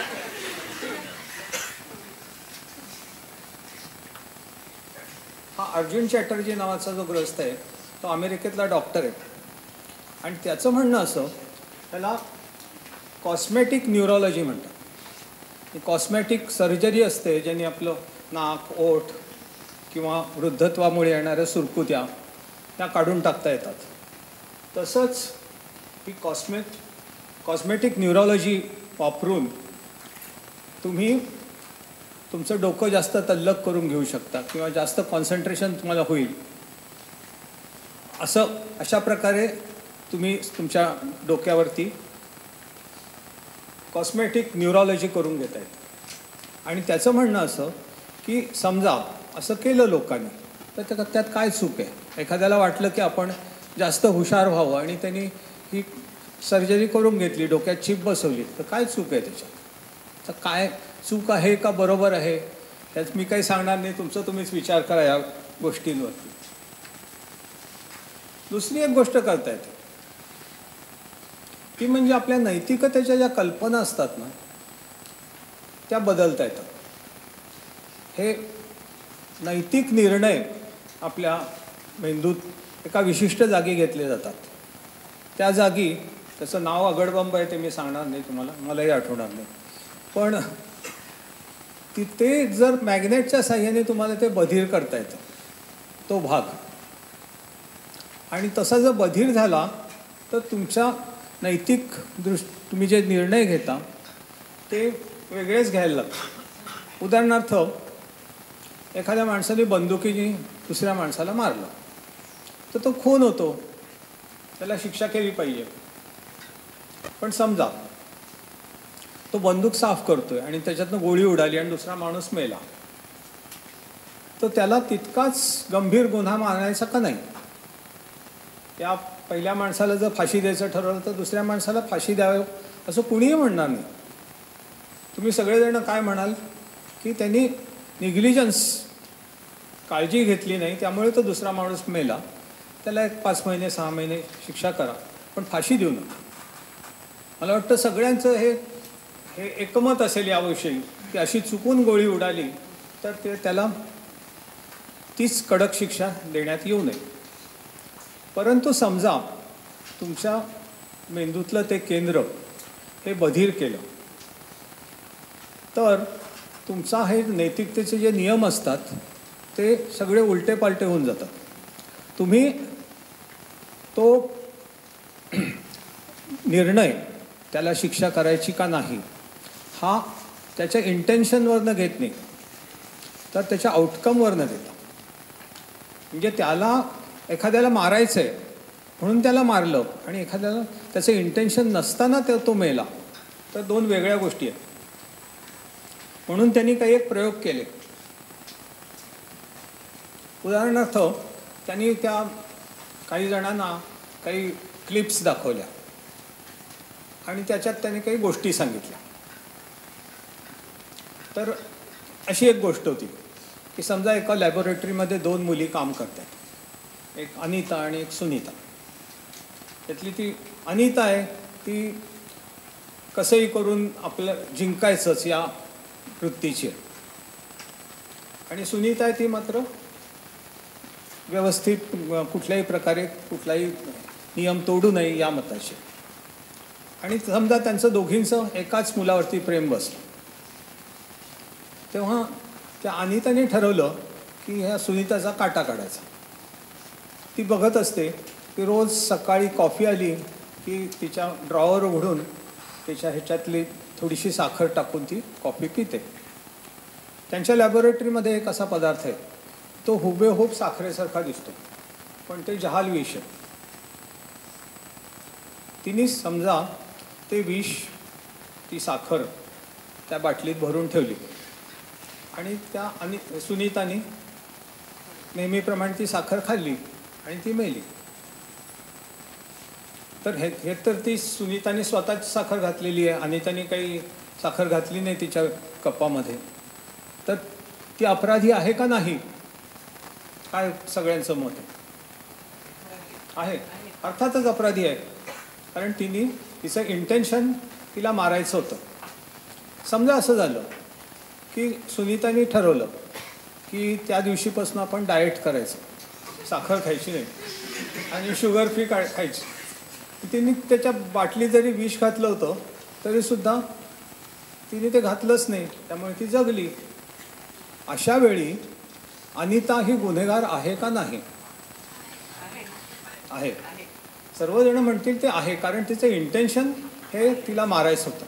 हा अर्जुन चॅटर्जी नावाचा जो ग्रस्त आहे तो अमेरिकेतला डॉक्टर आहे आणि त्याचं म्हणणं असं, त्याला कॉस्मेटिक न्यूरोलॉजी म्हणतात. कॉस्मेटिक सर्जरी असते ज्याने आपलं नाक, ओठ किंवा वृद्धत्वामुळे येणाऱ्या सुरकुत्या त्या काढून टाकता येतात. तसंच ही कॉस्मे कॉस्मेटिक न्यूरोलॉजी वापरून तुम्ही तुमचं डोकं जास्त तल्लख करून घेऊ शकता किंवा जास्त कॉन्सन्ट्रेशन तुम्हाला होईल. असं अशा प्रकारे तुम्ही तुमच्या डोक्यावरती कॉस्मेटिक न्यूरोलॉजी करून घेता येतं. आणि त्याचं म्हणणं असं की समजा असं केलं लोकांनी तर त्यात काय चूक आहे? एखाद्याला वाटलं की आपण जास्त हुशार व्हावं आणि त्यांनी ही सर्जरी करून घेतली, डोक्यात चिप बसवली, तर काय चूक आहे त्याच्यात? तर काय चूक आहे का बरोबर आहे त्यात मी काही सांगणार नाही, तुमचं तुम्हीच विचार करा या गोष्टींवरती. दुसरी एक गोष्ट करता येते ती म्हणजे आपल्या नैतिकतेच्या ज्या कल्पना असतात ना त्या बदलता येतात. हे नैतिक निर्णय आपल्या मेंदूत एका विशिष्ट जागी घेतले जातात. त्या जागी त्याचं नाव अगडबंब आहे, ते मी सांगणार नाही तुम्हाला, मलाही आठवणार नाही. पण तिथे जर मॅग्नेटच्या साह्याने तुम्हाला ते बधीर करता येतं तो भाग, आणि तसा जर बधीर झाला तर तुमच्या नैतिक दृष्ट तुम्ही जे निर्णय घेता ते वेगळेच घ्यायला लागतात. उदाहरणार्थ, एखाद्या माणसाने बंदुकीने दुसऱ्या माणसाला मारलं तर तो खून होतो, त्याला शिक्षा केली पाहिजे. पण समजा तो बंदूक साफ करतोय आणि त्याच्यातनं गोळी उडाली आणि दुसरा माणूस मेला, तर त्याला तितकाच गंभीर गुन्हा मानायचा का नाही? त्या पहिल्या माणसाला जर फाशी द्यायचं ठरवलं तर दुसऱ्या माणसाला फाशी द्यावं असं कुणीही म्हणणार नाही. तुम्ही सगळेजण काय म्हणाल की त्यांनी निग्लिजन्स, काळजी घेतली नाही त्यामुळे तो दुसरा माणूस मेला, त्याला एक पाच महिने सहा महिने शिक्षा करा पण फाशी देऊ नका. मला वाटतं सगळ्यांचं हे हे एकमत असेल याविषयी की अशी चुकून गोळी उडाली तर ते त्याला तीच कडक शिक्षा देण्यात येऊ नये. परंतु समजा तुमच्या मेंदूतलं ते केंद्र हे बधीर केलं तर तुमचा हे नैतिकतेचे जे नियम असतात ते सगळे उलटे पालटे होऊन जातात. तुम्ही तो निर्णय त्याला शिक्षा करायची का नाही हा त्याच्या इंटेन्शनवरनं घेत नाही तर त्याच्या आउटकमवरनं घेता. म्हणजे त्याला एखाद्याला मारायचं आहे म्हणून त्याला मारलं आणि एखाद्याला त्याचं इंटेन्शन नसताना ते तो मेला, तर दोन वेगळ्या गोष्टी आहेत. म्हणून त्यांनी काही एक प्रयोग केले. उदाहरणार्थ, त्यांनी त्या काही जणांना काही क्लिप्स दाखवल्या आणि त्याच्यात त्यांनी काही गोष्टी सांगितल्या. तर अशी एक गोष्ट होती की समजा एका लॅबोरेटरीमध्ये दोन मुली काम करतात, एक अनिता आणि एक सुनीता. त्यातली ती अनिता आहे ती कसंही करून आपलं जिंकायचंच या वृत्तीची आहे, आणि सुनीता आहे ती मात्र व्यवस्थित कुठल्याही प्रकारे कुठलाही नियम तोडू नये या मताची. आणि समजा त्यांचं दोघींचं एकाच मुलावरती प्रेम बसलं, तेव्हा त्या अनिताने ठरवलं की ह्या सुनीताचा काटा काढायचा. ती बघत असते की रोज सकाळी कॉफी आली की तिच्या ड्रॉवर उघडून त्याच्या ह्याच्यातली थोडीशी साखर टाकून ती कॉफी पिते. त्यांच्या लॅबोरेटरीमध्ये एक असा पदार्थ आहे, तो हुबेहूब साखरेसारखा दिसतो, पण ते जहाल विष आहे. तिने समजा ते विष, ती साखर त्या बाटलीत भरून ठेवली आणि त्या आणि सुनीताने नेहमीप्रमाणे ती साखर खाल्ली आणि ती मेली. तर हे हे तर ती सुनीताने स्वतःच साखर घातलेली आहे, अनिताने काही साखर घातली नाही तिच्या कपामध्ये. तर ती अपराधी आहे का नाही, काय सगळ्यांचं मत आहे? आहे, अर्थातच अपराधी आहे, कारण तिने तिचं इंटेन्शन तिला मारायचं होतं. समजा असं झालं की सुनीताने ठरवलं की त्या दिवशीपासून आपण डाएट करायचं, साखर खायची नाही आणि शुगर फ्री का खायची. तिने त्याच्या बाटली जरी विष घातलं होतं तरीसुद्धा तिने ते घातलंच नाही, त्यामुळे ती जगली. अशा वेळी अनिता ही गुन्हेगार आहे का नाही? आहे. सर्वजण म्हणतील ते आहे, कारण तिचं इंटेन्शन हे तिला मारायचं होतं.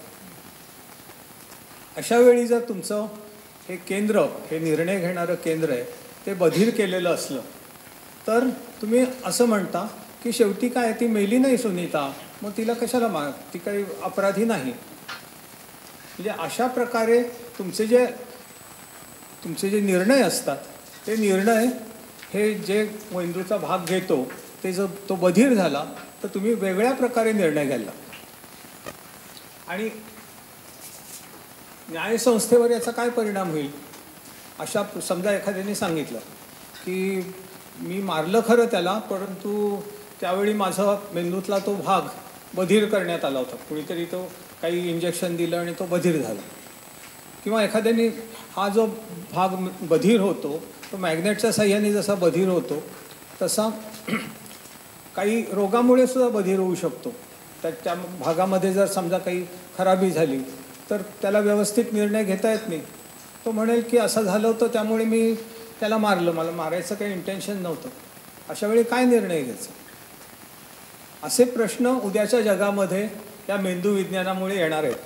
अशा वेळी जर तुमचं हे केंद्र, हे निर्णय घेणारं केंद्र आहे, ते बधीर केलेलं असलं तर तुम्ही असं म्हणता की शेवटी काय, ती मेली नाही सुनीता, मग तिला कशाला मार, ती काही अपराधी नाही. म्हणजे अशा प्रकारे तुमचे जे तुमचे जे निर्णय असतात ते निर्णय हे जे मेंदूचा भाग घेतो ते जर तो बधीर झाला तर तुम्ही वेगळ्या प्रकारे निर्णय घ्यायला. आणि न्यायसंस्थेवर याचा काय परिणाम होईल? अशा समजा एखाद्याने सांगितलं की मी मारलं खरं त्याला, परंतु त्यावेळी माझा मेंदूतला तो भाग बधीर करण्यात आला होता, कुणीतरी तो काही इंजेक्शन दिलं आणि तो बधीर झाला. किंवा एखाद्याने हा जो भाग बधीर होतो तो मॅग्नेटच्या साह्याने जसा बधीर होतो तसा काही रोगामुळे सुद्धा बधीर होऊ शकतो. तर त्या भागामध्ये जर समजा काही खराबी झाली तर त्याला व्यवस्थित निर्णय घेता येत नाही. तो म्हणेल की असं झालं होतं त्यामुळे मी त्याला मारलं, मला मारायचं काही इंटेन्शन नव्हतं. अशा वेळी काय निर्णय घ्यायचा? असे प्रश्न उद्याच्या जगामध्ये या मेंदू विज्ञानामुळे येणार आहेत.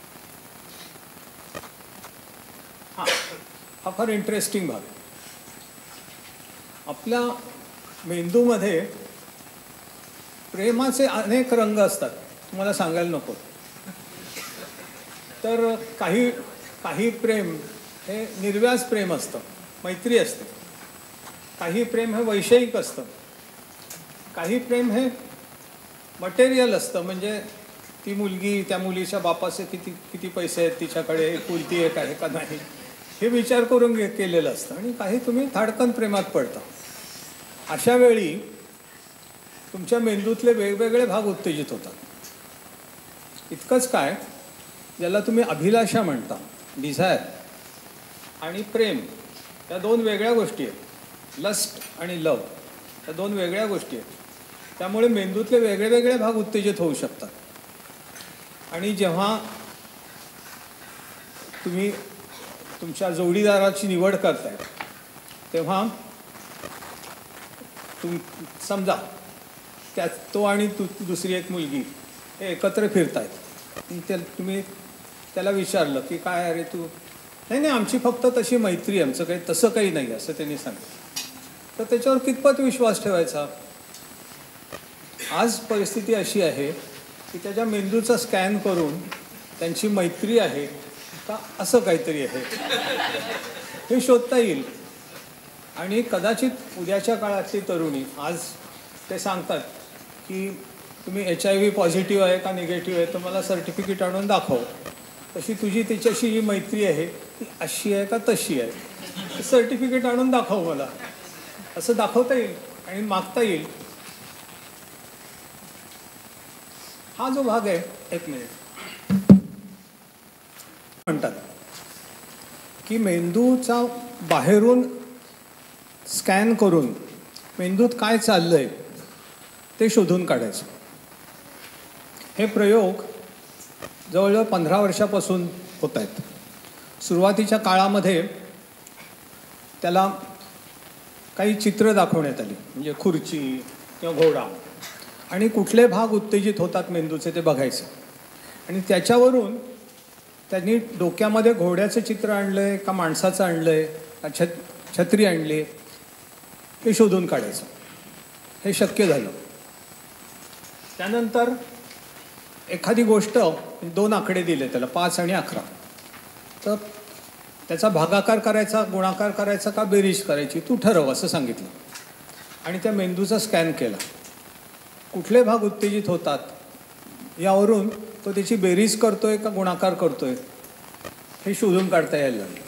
हां, हा फार इंटरेस्टिंग भाग आहे. आपल्या मेंदूमध्ये प्रेमाचे अनेक रंग असतात, तुम्हाला सांगायला नको. तर काही काही प्रेम हे निर्व्याज प्रेम असतं, मैत्री असते. काही प्रेम हे वैषयिक असतं. काही प्रेम हे मटेरियल असतं, म्हणजे ती मुलगी, त्या मुलीच्या बापाचे किती किती पैसे आहेत तिच्याकडे, कुलती एक आहे का नाही, हे विचार करून घे केलेलं असतं. आणि काही तुम्ही धाडकन प्रेमात पडता. अशा वेळी तुमच्या मेंदूतले वेगवेगळे भाग उत्तेजित होतात. इतकंच काय, ज्याला तुम्ही अभिलाषा म्हणता, डिझायर, आणि प्रेम, या दोन वेगळ्या गोष्टी आहेत. लस्ट आणि लव या दोन वेगळ्या गोष्टी आहेत. त्यामुळे मेंदूतले वेगळे वेगळे भाग उत्तेजित होऊ शकतात. आणि जेव्हा तुम्ही तुमच्या जोडीदाराची निवड करताय तेव्हा तुम समजा त्या तो आणि तु दुसरी एक मुलगी हे एकत्र फिरतायत. ते तुम्ही त्याला विचारलं की काय, अरे तू, नाही नाही आमची फक्त तशी मैत्री, आमचं काही तसं काही नाही असं त्यांनी सांगितलं. तर त्याच्यावर कितपत विश्वास ठेवायचा? आज परिस्थिती अशी आहे की त्याच्या मेंदूचा स्कॅन करून त्यांची मैत्री आहे का असं काहीतरी आहे हे शोधता येईल. आणि कदाचित उद्याच्या काळातली तरुणी आज ते सांगतात की तुम्ही एच आय व्ही पॉझिटिव्ह आहे का निगेटिव्ह आहे, तर मला सर्टिफिकेट आणून दाखव. तशी तुझी तिच्याशी जी मैत्री आहे ती अशी आहे का तशी आहे, सर्टिफिकेट आणून दाखव मला, असं दाखवता येईल आणि मागता येईल. हा जो भाग आहे, एक मिनिट, म्हणतात की मेंदूचा बाहेरून स्कॅन करून मेंदूत काय चाललंय ते शोधून काढायचं. हे प्रयोग जवळजवळ पंधरा वर्षापासून होत आहेत. सुरुवातीच्या काळामध्ये त्याला काही चित्र दाखवण्यात आली, म्हणजे खुर्ची किंवा घोडा, आणि कुठले भाग उत्तेजित होतात मेंदूचे ते बघायचं. आणि त्याच्यावरून त्यांनी डोक्यामध्ये घोड्याचं चित्र आणलं आहे का माणसाचं आणलं आहे का छत छत्री आणली हे शोधून काढायचं. हे शक्य झालं. त्यानंतर एखादी गोष्ट, दोन आकडे दिले त्याला, पाच आणि अकरा, तर त्याचा भागाकार करायचा, गुणाकार करायचा का बेरीज करायची तू ठरव असं सांगितलं. आणि त्या मेंदूचा स्कॅन केला. कुठले भाग उत्तेजित होतात यावरून तो त्याची बेरीज करतोय का गुणाकार करतोय हे शोधून काढता यायला लागले.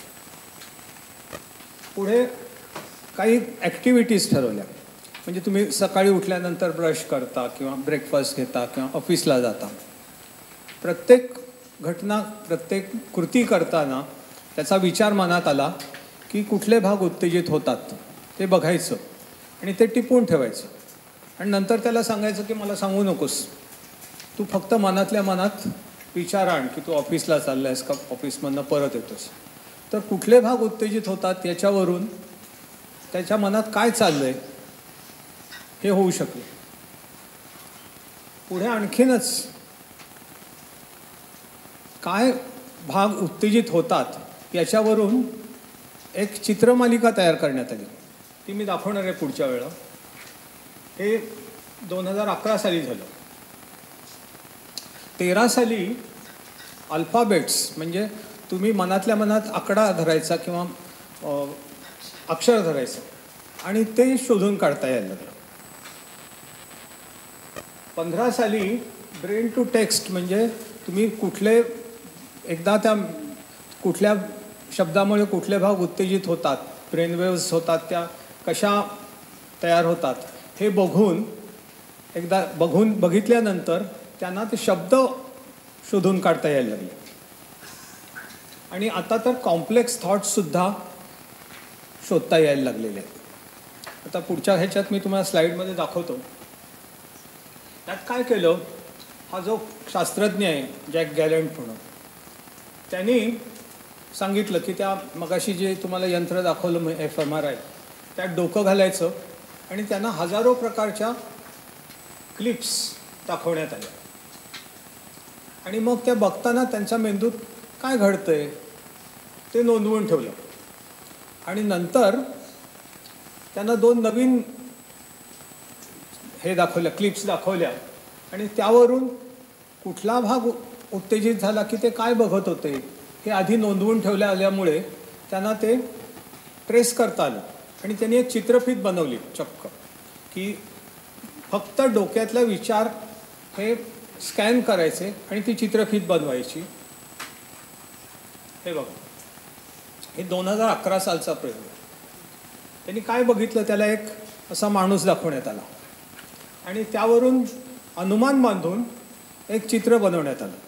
पुढे काही ॲक्टिव्हिटीज ठरवल्या. म्हणजे तुम्ही सकाळी उठल्यानंतर ब्रश करता किंवा ब्रेकफास्ट घेता किंवा ऑफिसला जाता, प्रत्येक घटना प्रत्येक कृती करताना त्याचा विचार मनात आला की कुठले भाग उत्तेजित होतात ते बघायचं आणि ते टिपून ठेवायचं. आणि नंतर त्याला सांगायचं की मला सांगू नकोस, तू फक्त मनातल्या मनात विचार आण की तू ऑफिसला चालला आहेस का ऑफिसमधनं परत येतोस. तर कुठले भाग उत्तेजित होतात याच्यावरून त्याच्या मनात काय चाललं आहे हे होऊ शकले. पुढे आणखीनच काय भाग उत्तेजित होतात याच्यावरून एक चित्रमालिका तयार करण्यात आली. ती मी दाखवणार आहे पुढच्या वेळेला. हे दोन हजार अकरा साली झालं. तेरा साली अल्फाबेट्स, म्हणजे तुम्ही मनातल्या मनात आकडा धरायचा किंवा अक्षर धरायचं आणि ते शोधून काढता यायला लागलं. पंधरा साली ब्रेन टू टेक्स्ट, म्हणजे तुम्ही कुठले एकदा त्या कुठल्या शब्दामुळे कुठले भाग उत्तेजित होतात, ब्रेनवेव्स होतात, त्या कशा तयार होतात हे बघून एकदा बघून बघितल्यानंतर त्यांना ते शब्द शोधून काढता यायला लागले. आणि आता तर कॉम्प्लेक्स थॉट्ससुद्धा शोधता यायला लागलेले आहेत. आता पुढच्या ह्याच्यात मी तुम्हाला स्लाईडमध्ये दाखवतो. त्यात काय केलं, हा जो शास्त्रज्ञ आहे जॅक गॅलंट म्हणून, त्यांनी सांगितलं की त्या मगाशी जे तुम्हाला यंत्र दाखवलं एफ एम आर आय, त्यात डोकं घालायचं आणि त्यांना हजारो प्रकारच्या क्लिप्स दाखवण्यात आल्या. आणि मग त्या बघताना त्यांच्या मेंदूत काय घडतंय ते नोंदवून ठेवलं. आणि नंतर त्यांना दोन नवीन हे दाखवल्या, क्लिप्स दाखवल्या, आणि त्यावरून कुठला भाग उत्तेजित झाला की ते काय बघत होते हे आधी नोंदवून ठेवल्या आल्यामुळे त्यांना ते ट्रेस करता आलं. आणि त्यांनी एक चित्रफीत बनवली चक्क, की फक्त डोक्यातला विचार हे स्कॅन करायचे आणि ती चित्रफीत बनवायची. हे बघा, हे दोन हजार अकरा सालचा प्रयोग. त्यांनी काय बघितलं, त्याला एक असा माणूस दाखवण्यात आला आणि त्यावरून अनुमान बांधून एक चित्र बनवण्यात आलं.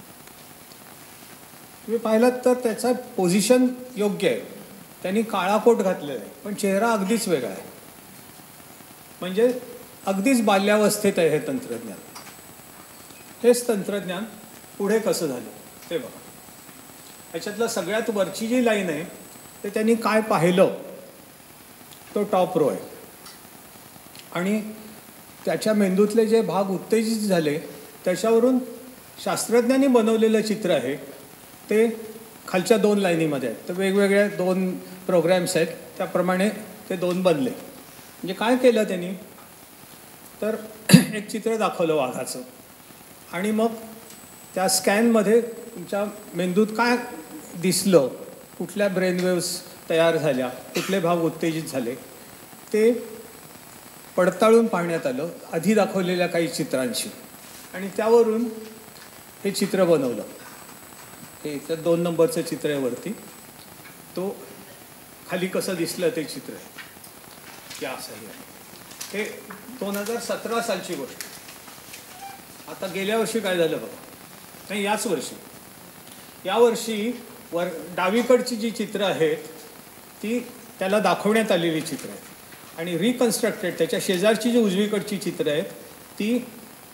तुम्ही पाहिलात तर त्याचा पोझिशन योग्य आहे. त्यांनी काळा कोट घातलेला आहे पण चेहरा अगदीच वेगळा आहे. म्हणजे अगदीच बाल्यावस्थेत आहे हे तंत्रज्ञान. हेच तंत्रज्ञान पुढे कसं झालं ते बघा. याच्यातलं सगळ्यात वरची जी लाईन आहे ते त्यांनी काय पाहिलं तो टॉप रो आहे. आणि त्याच्या मेंदूतले जे भाग उत्तेजित झाले त्याच्यावरून शास्त्रज्ञांनी बनवलेलं चित्र आहे ते खालच्या दोन लाईनीमध्ये आहेत. तर वेगवेगळ्या दोन प्रोग्रॅम्स आहेत, त्याप्रमाणे ते दोन बनले. म्हणजे काय केलं त्यांनी, तर एक चित्र दाखवलं वाघाचं आणि मग त्या स्कॅनमध्ये तुमच्या मेंदूत काय दिसलं, कुठल्या ब्रेनवेव्स तयार झाल्या, कुठले भाग उत्तेजित झाले ते पडताळून पाहण्यात आलं आधी दाखवलेल्या काही चित्रांशी. आणि त्यावरून हे चित्र बनवलं. हे तर दोन नंबरचं चित्र आहे वरती, तो खाली कसं दिसलं ते चित्र आहे. या असं हे दोन हजार सतरा सालची गोष्ट. आता गेल्या वर्षी काय झालं बघा, नाही याच वर्षी यावर्षी वर डावीकडची जी चित्र आहेत ती त्याला दाखवण्यात आलेली चित्र आहेत आणि रिकन्स्ट्रक्टेड त्याच्या शेजारची जी उजवीकडची चित्र आहेत ती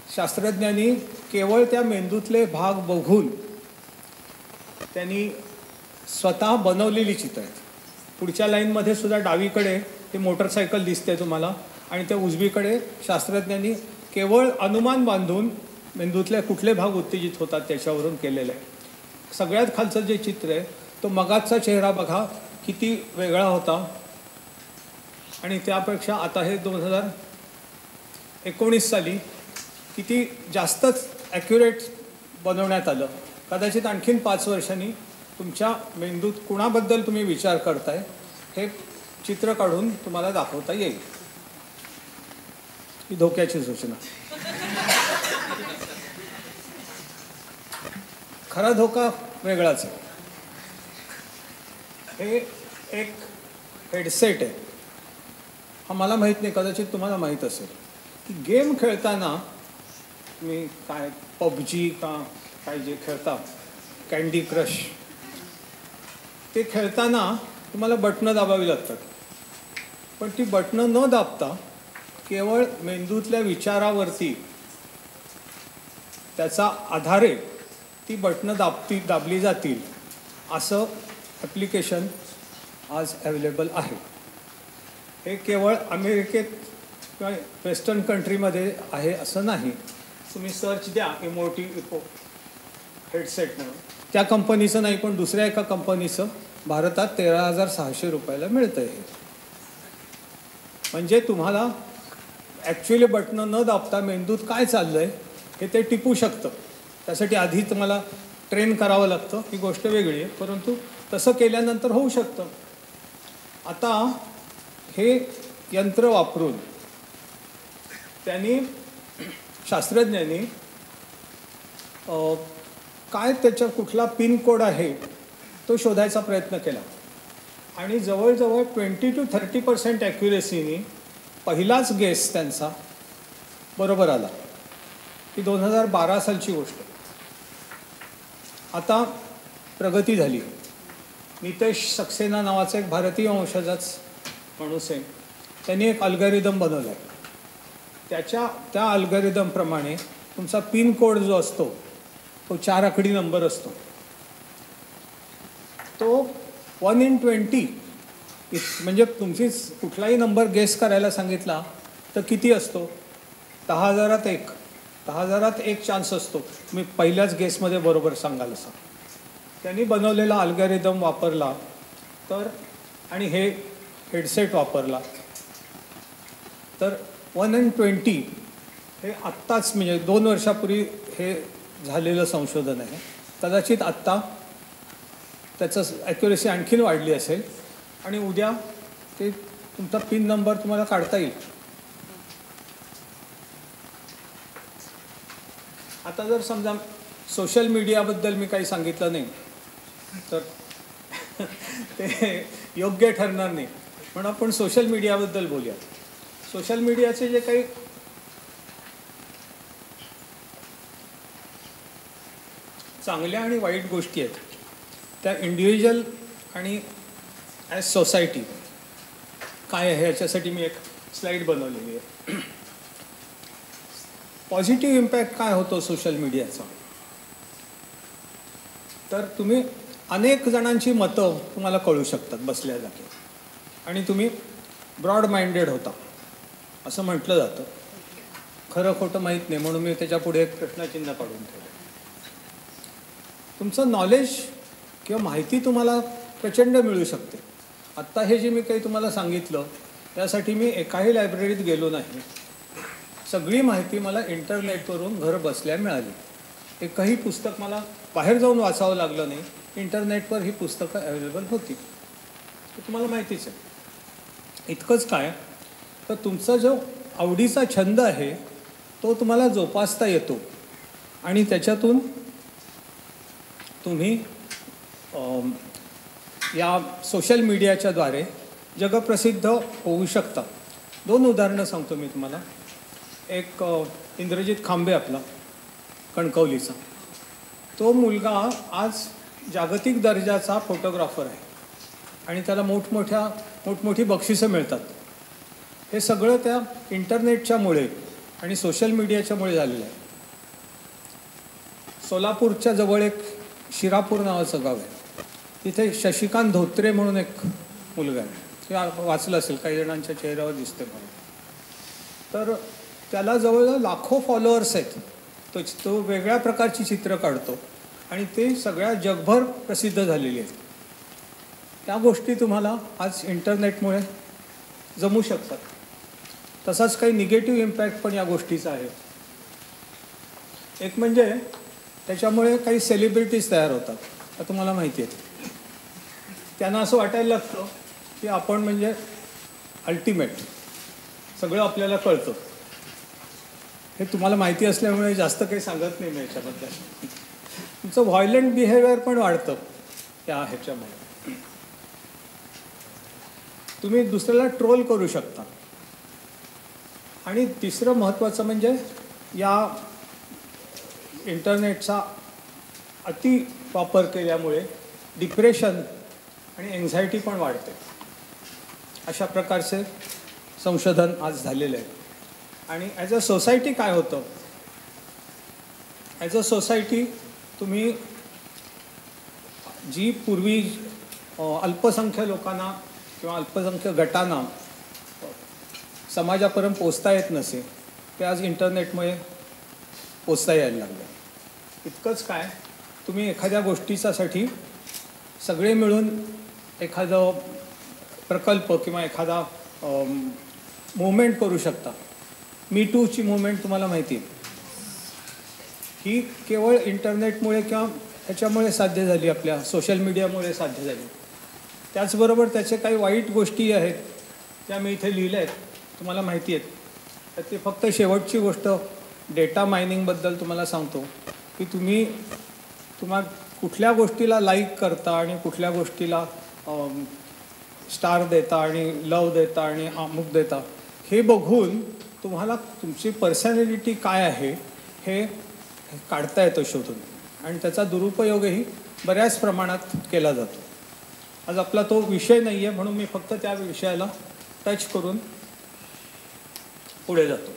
शास्त्रज्ञांनी केवळ त्या मेंदूतले भाग बघून त्यांनी स्वतः बनवलेली चित्र आहेत. पुढच्या लाईनमध्ये सुद्धा डावीकडे ते मोटरसायकल दिसते तुम्हाला आणि त्या उजवीकडे शास्त्रज्ञांनी केवळ अनुमान बांधून मेंदूतले कुठले भाग उत्तेजित होतात त्याच्यावरून केलेलं आहे. सगळ्यात खालचं जे चित्र आहे तो मगाचा चेहरा बघा किती वेगळा होता आणि त्यापेक्षा आता हे दोन हजार एकोणीस साली किती जास्तच ॲक्युरेट बनवण्यात आलं. कदाचित आणखीन पाच वर्षांनी तुमच्या मेंदूत कुणाबद्दल तुम्ही विचार करताय हे चित्र काढून तुम्हाला दाखवता येईल. ही धोक्याची सूचना. खरा धोका वेगळाच आहे. हे एक हेडसेट आहे. हा मला माहीत नाही, कदाचित तुम्हाला माहीत असेल की गेम खेळताना तुम्ही काय पबजी का काय जे खेळता कँडी क्रश ते खेळताना तुम्हाला बटणं दाबावी लागतात. पण ती बटणं न दाबता केवळ मेंदूतल्या विचारावरती त्याचा आधारे ती बटणं दाबती दाबली जातील असं ॲप्लिकेशन आज अवेलेबल आहे. हे केवळ अमेरिकेत किंवा वेस्टर्न कंट्रीमध्ये आहे असं नाही. तुम्ही सर्च द्या इमोटी इको हेडसेट म्हणून. त्या कंपनीचं नाही पण दुसऱ्या एका कंपनीचं भारतात तेरा हजार सहाशे रुपयाला मिळतं आहे. म्हणजे तुम्हाला ॲक्च्युली बटणं न दाबता मेंदूत काय चाललं आहे हे ते टिपू शकतं. त्यासाठी आधी तुम्हाला ट्रेन करावं लागतं, ही गोष्ट वेगळी आहे, परंतु तसं केल्यानंतर होऊ शकतं. आता हे यंत्र वापरून त्यांनी शास्त्रज्ञांनी काय त्याच्या कुठला पिन कोड आहे तो शोधायचा प्रयत्न केला आणि जवळजवळ ट्वेंटी टू थर्टी पर्सेंट ॲक्युरेसीनी पहिलाच गेस त्यांचा बरोबर आला. ही दोन हजार बारा सालची गोष्ट. आता प्रगती झाली. नितेश सक्सेना नावाचा एक भारतीय वंशाचाच माणूस आहे, त्यांनी एक अल्गोरिदम बनवला आहे. त्याच्या त्या अल्गोरिदमप्रमाणे तुमचा पिन कोड जो असतो तो चार आकडी नंबर असतो. तो वन इन ट्वेंटी म्हणजे तुमची कुठलाही नंबर गेस करायला सांगितला तर किती असतो? दहा हजारात एक दहा हजारात एक चान्स असतो मी पहिल्याच गेसमध्ये बरोबर सांगाल असं. त्यांनी बनवलेला अल्गोरिदम वापरला तर आणि हे हेडसेट वापरला तर वन इन ट्वेंटी हे आत्ताच म्हणजे दोन वर्षापूर्वी हे झालेलं संशोधन आहे. कदाचित आत्ता त्याचं ॲक्युरेसी आणखीन वाढली असेल आणि उद्या ते तुमचा पिन नंबर तुम्हाला काढता येईल. आता जर समजा सोशल मीडियाबद्दल मी काही सांगितलं नाही तर ते योग्य ठरणार नाही, पण आपण सोशल मीडियाबद्दल बोलूया. सोशल मीडियाचे जे काही चांगल्या आणि वाईट गोष्टी आहेत त्या इंडिव्हिज्युअल आणि ॲज सोसायटी काय आहे याच्यासाठी मी एक स्लाईड बनवलेली आहे. पॉझिटिव्ह इम्पॅक्ट काय होतो सोशल मीडियाचा, तर तुम्ही अनेक जणांची मतं तुम्हाला कळू शकतात बसल्या जागी आणि तुम्ही ब्रॉड माइंडेड होता असं म्हटलं जातं. खरं खोटं माहीत नाही म्हणून मी त्याच्यापुढे एक प्रश्नचिन्ह काढून ठेवलं. तुमचं नॉलेज किंवा माहिती तुम्हाला प्रचंड मिळू शकते. आत्ता हे जे मी काही तुम्हाला सांगितलं त्यासाठी मी एकाही लायब्ररीत गेलो नाही. सगळी माहिती मला इंटरनेटवरून घर बसल्या मिळाली. एकही पुस्तक मला बाहेर जाऊन वाचावं लागलं नाही. इंटरनेटवर ही पुस्तकं अवेलेबल होती. हे तुम्हाला माहितीच आहे. इतकंच काय तर तुमचा जो आवडीचा छंद आहे तो तुम्हाला जोपासता येतो आणि त्याच्यातून तुम्ही या सोशल मीडियाच्याद्वारे जगप्रसिद्ध होऊ शकता. दोन उदाहरणं सांगतो मी तुम्हाला. एक इंद्रजित खांबे आपला कणकवलीचा, तो मुलगा आज जागतिक दर्जाचा फोटोग्राफर आहे आणि त्याला मोठमोठ्या मोठमोठी बक्षिसं मिळतात. हे सगळं त्या इंटरनेटच्यामुळे आणि सोशल मीडियाच्यामुळे झालेलं आहे. सोलापूरच्या जवळ एक शिरापूर नावाचं गाव आहे. तिथे शशिकांत धोत्रे म्हणून एक मुलगा आहे. किंवा वाचलं असेल, काही जणांच्या चेहऱ्यावर दिसते मला. तर त्याला जवळजवळ लाखो फॉलोअर्स आहेत. तो तो वेगळ्या प्रकारची चित्र काढतो आणि ते सगळ्या जगभर प्रसिद्ध झालेली आहेत. त्या गोष्टी तुम्हाला आज इंटरनेटमुळे जमू शकतात. तसाच काही निगेटिव्ह इम्पॅक्ट पण या गोष्टीचा आहे. एक म्हणजे त्याच्यामुळे काही सेलिब्रिटीज तयार होतात. आता तुम्हाला माहिती आहे, त्यांना असं वाटायला लागतं की आपण म्हणजे अल्टिमेट, सगळं आपल्याला कळतं. हे तुम्हाला माहिती असल्यामुळे जास्त काही सांगत नाही मी याच्याबद्दल. तुमचं व्हायलंट बिहेवियर पण वाढतं त्या ह्याच्यामुळे. तुम्ही दुसऱ्याला ट्रोल करू शकता. आणि तिसरं महत्त्वाचं म्हणजे या इंटरनेटचा अति वापर केल्यामुळे डिप्रेशन आणि एन्झायटी पण वाढते. अशा प्रकारचे संशोधन आज झालेलं आहे. आणि ॲज अ सोसायटी काय होतं, ॲज अ सोसायटी तुम्ही जी पूर्वी अल्पसंख्य लोकांना किंवा अल्पसंख्य गटांना समाजापर्यंत पोचता येत नसे, ते आज इंटरनेटमुळे पोचता यायला लागले. इतकंच काय, तुम्ही एखाद्या गोष्टीसाठी सगळे मिळून एखादं प्रकल्प किंवा एखादा मुवमेंट करू शकता. मी टूची मुवमेंट तुम्हाला माहिती आहे, ही केवळ इंटरनेटमुळे किंवा ह्याच्यामुळे साध्य झाली, आपल्या सोशल मीडियामुळे साध्य झाली. त्याचबरोबर त्याचे काही वाईट गोष्टी आहेत त्या मी इथे लिहिल्या आहेत, तुम्हाला माहिती आहेत. तर ते फक्त शेवटची गोष्ट डेटा मायनिंगबद्दल तुम्हाला सांगतो की तुम्ही तुम्हा कुठल्या गोष्टीला लाईक करता आणि कुठल्या गोष्टीला स्टार देता आणि लव देता आणि अमुक देता, हे बघून तुम्हाला तुमची पर्सनॅलिटी काय आहे हे काढता येतं शोधून. आणि त्याचा दुरुपयोगही बऱ्याच प्रमाणात केला जातो. आज आपला तो विषय नाही आहे म्हणून मी फक्त त्या विषयाला टच करून पुढे जातो.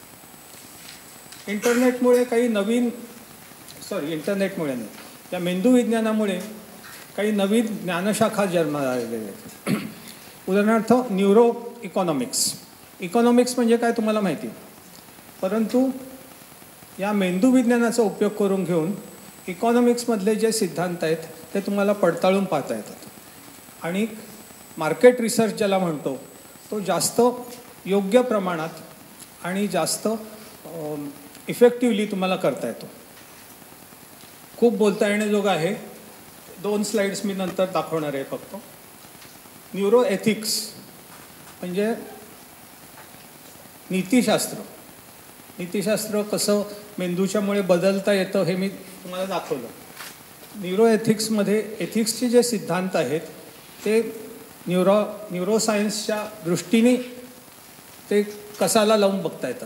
इंटरनेटमुळे काही नवीन सॉरी इंटरनेटमुळे नाही या मेंदूविज्ञानामुळे काही नवीन ज्ञानशाखा जन्माला आलेल्या आहेत. उदाहरणार्थ न्यूरो इकॉनॉमिक्स. इकॉनॉमिक्स म्हणजे काय तुम्हाला माहिती आहे, परंतु या मेंदूविज्ञानाचा उपयोग करून घेऊन इकॉनॉमिक्समधले जे सिद्धांत आहेत ते तुम्हाला पडताळून पाहता येतात. आणि मार्केट रिसर्च ज्याला म्हणतो तो जास्त योग्य प्रमाणात आणि जास्त इफेक्टिवली तुम्हाला करता येतो. खूप बोलता येण्याजोगं आहे. दोन स्लाइड्स मी नंतर दाखवणार आहे फक्त. न्यूरो एथिक्स म्हणजे नीतिशास्त्र. नीतिशास्त्र कसं मेंदूच्यामुळे बदलता येतं हे मी तुम्हाला दाखवलं. न्यूरो एथिक्समध्ये एथिक्सचे जे सिद्धांत आहेत ते न्यूरो न्यूरोसायन्सच्या दृष्टीने ते कसाला लावून बघता येतात.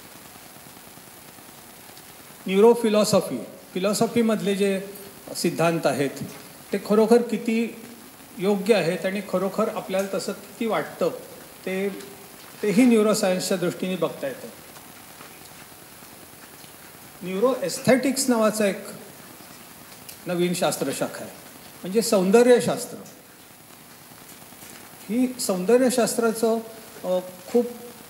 न्यूरो फिलॉसॉफी फिलॉसॉफीमधले जे सिद्धांत आहेत ते खरोखर किती योग्य आहेत आणि खरोखर आपल्याला तसं किती वाटतं ते तेही न्यूरोसायन्सच्या दृष्टीने बघता येतं. न्यूरो एस्थेटिक्स नावाचा एक नवीन शास्त्रशाखा आहे, म्हणजे सौंदर्यशास्त्र. ही सौंदर्यशास्त्राचं खूप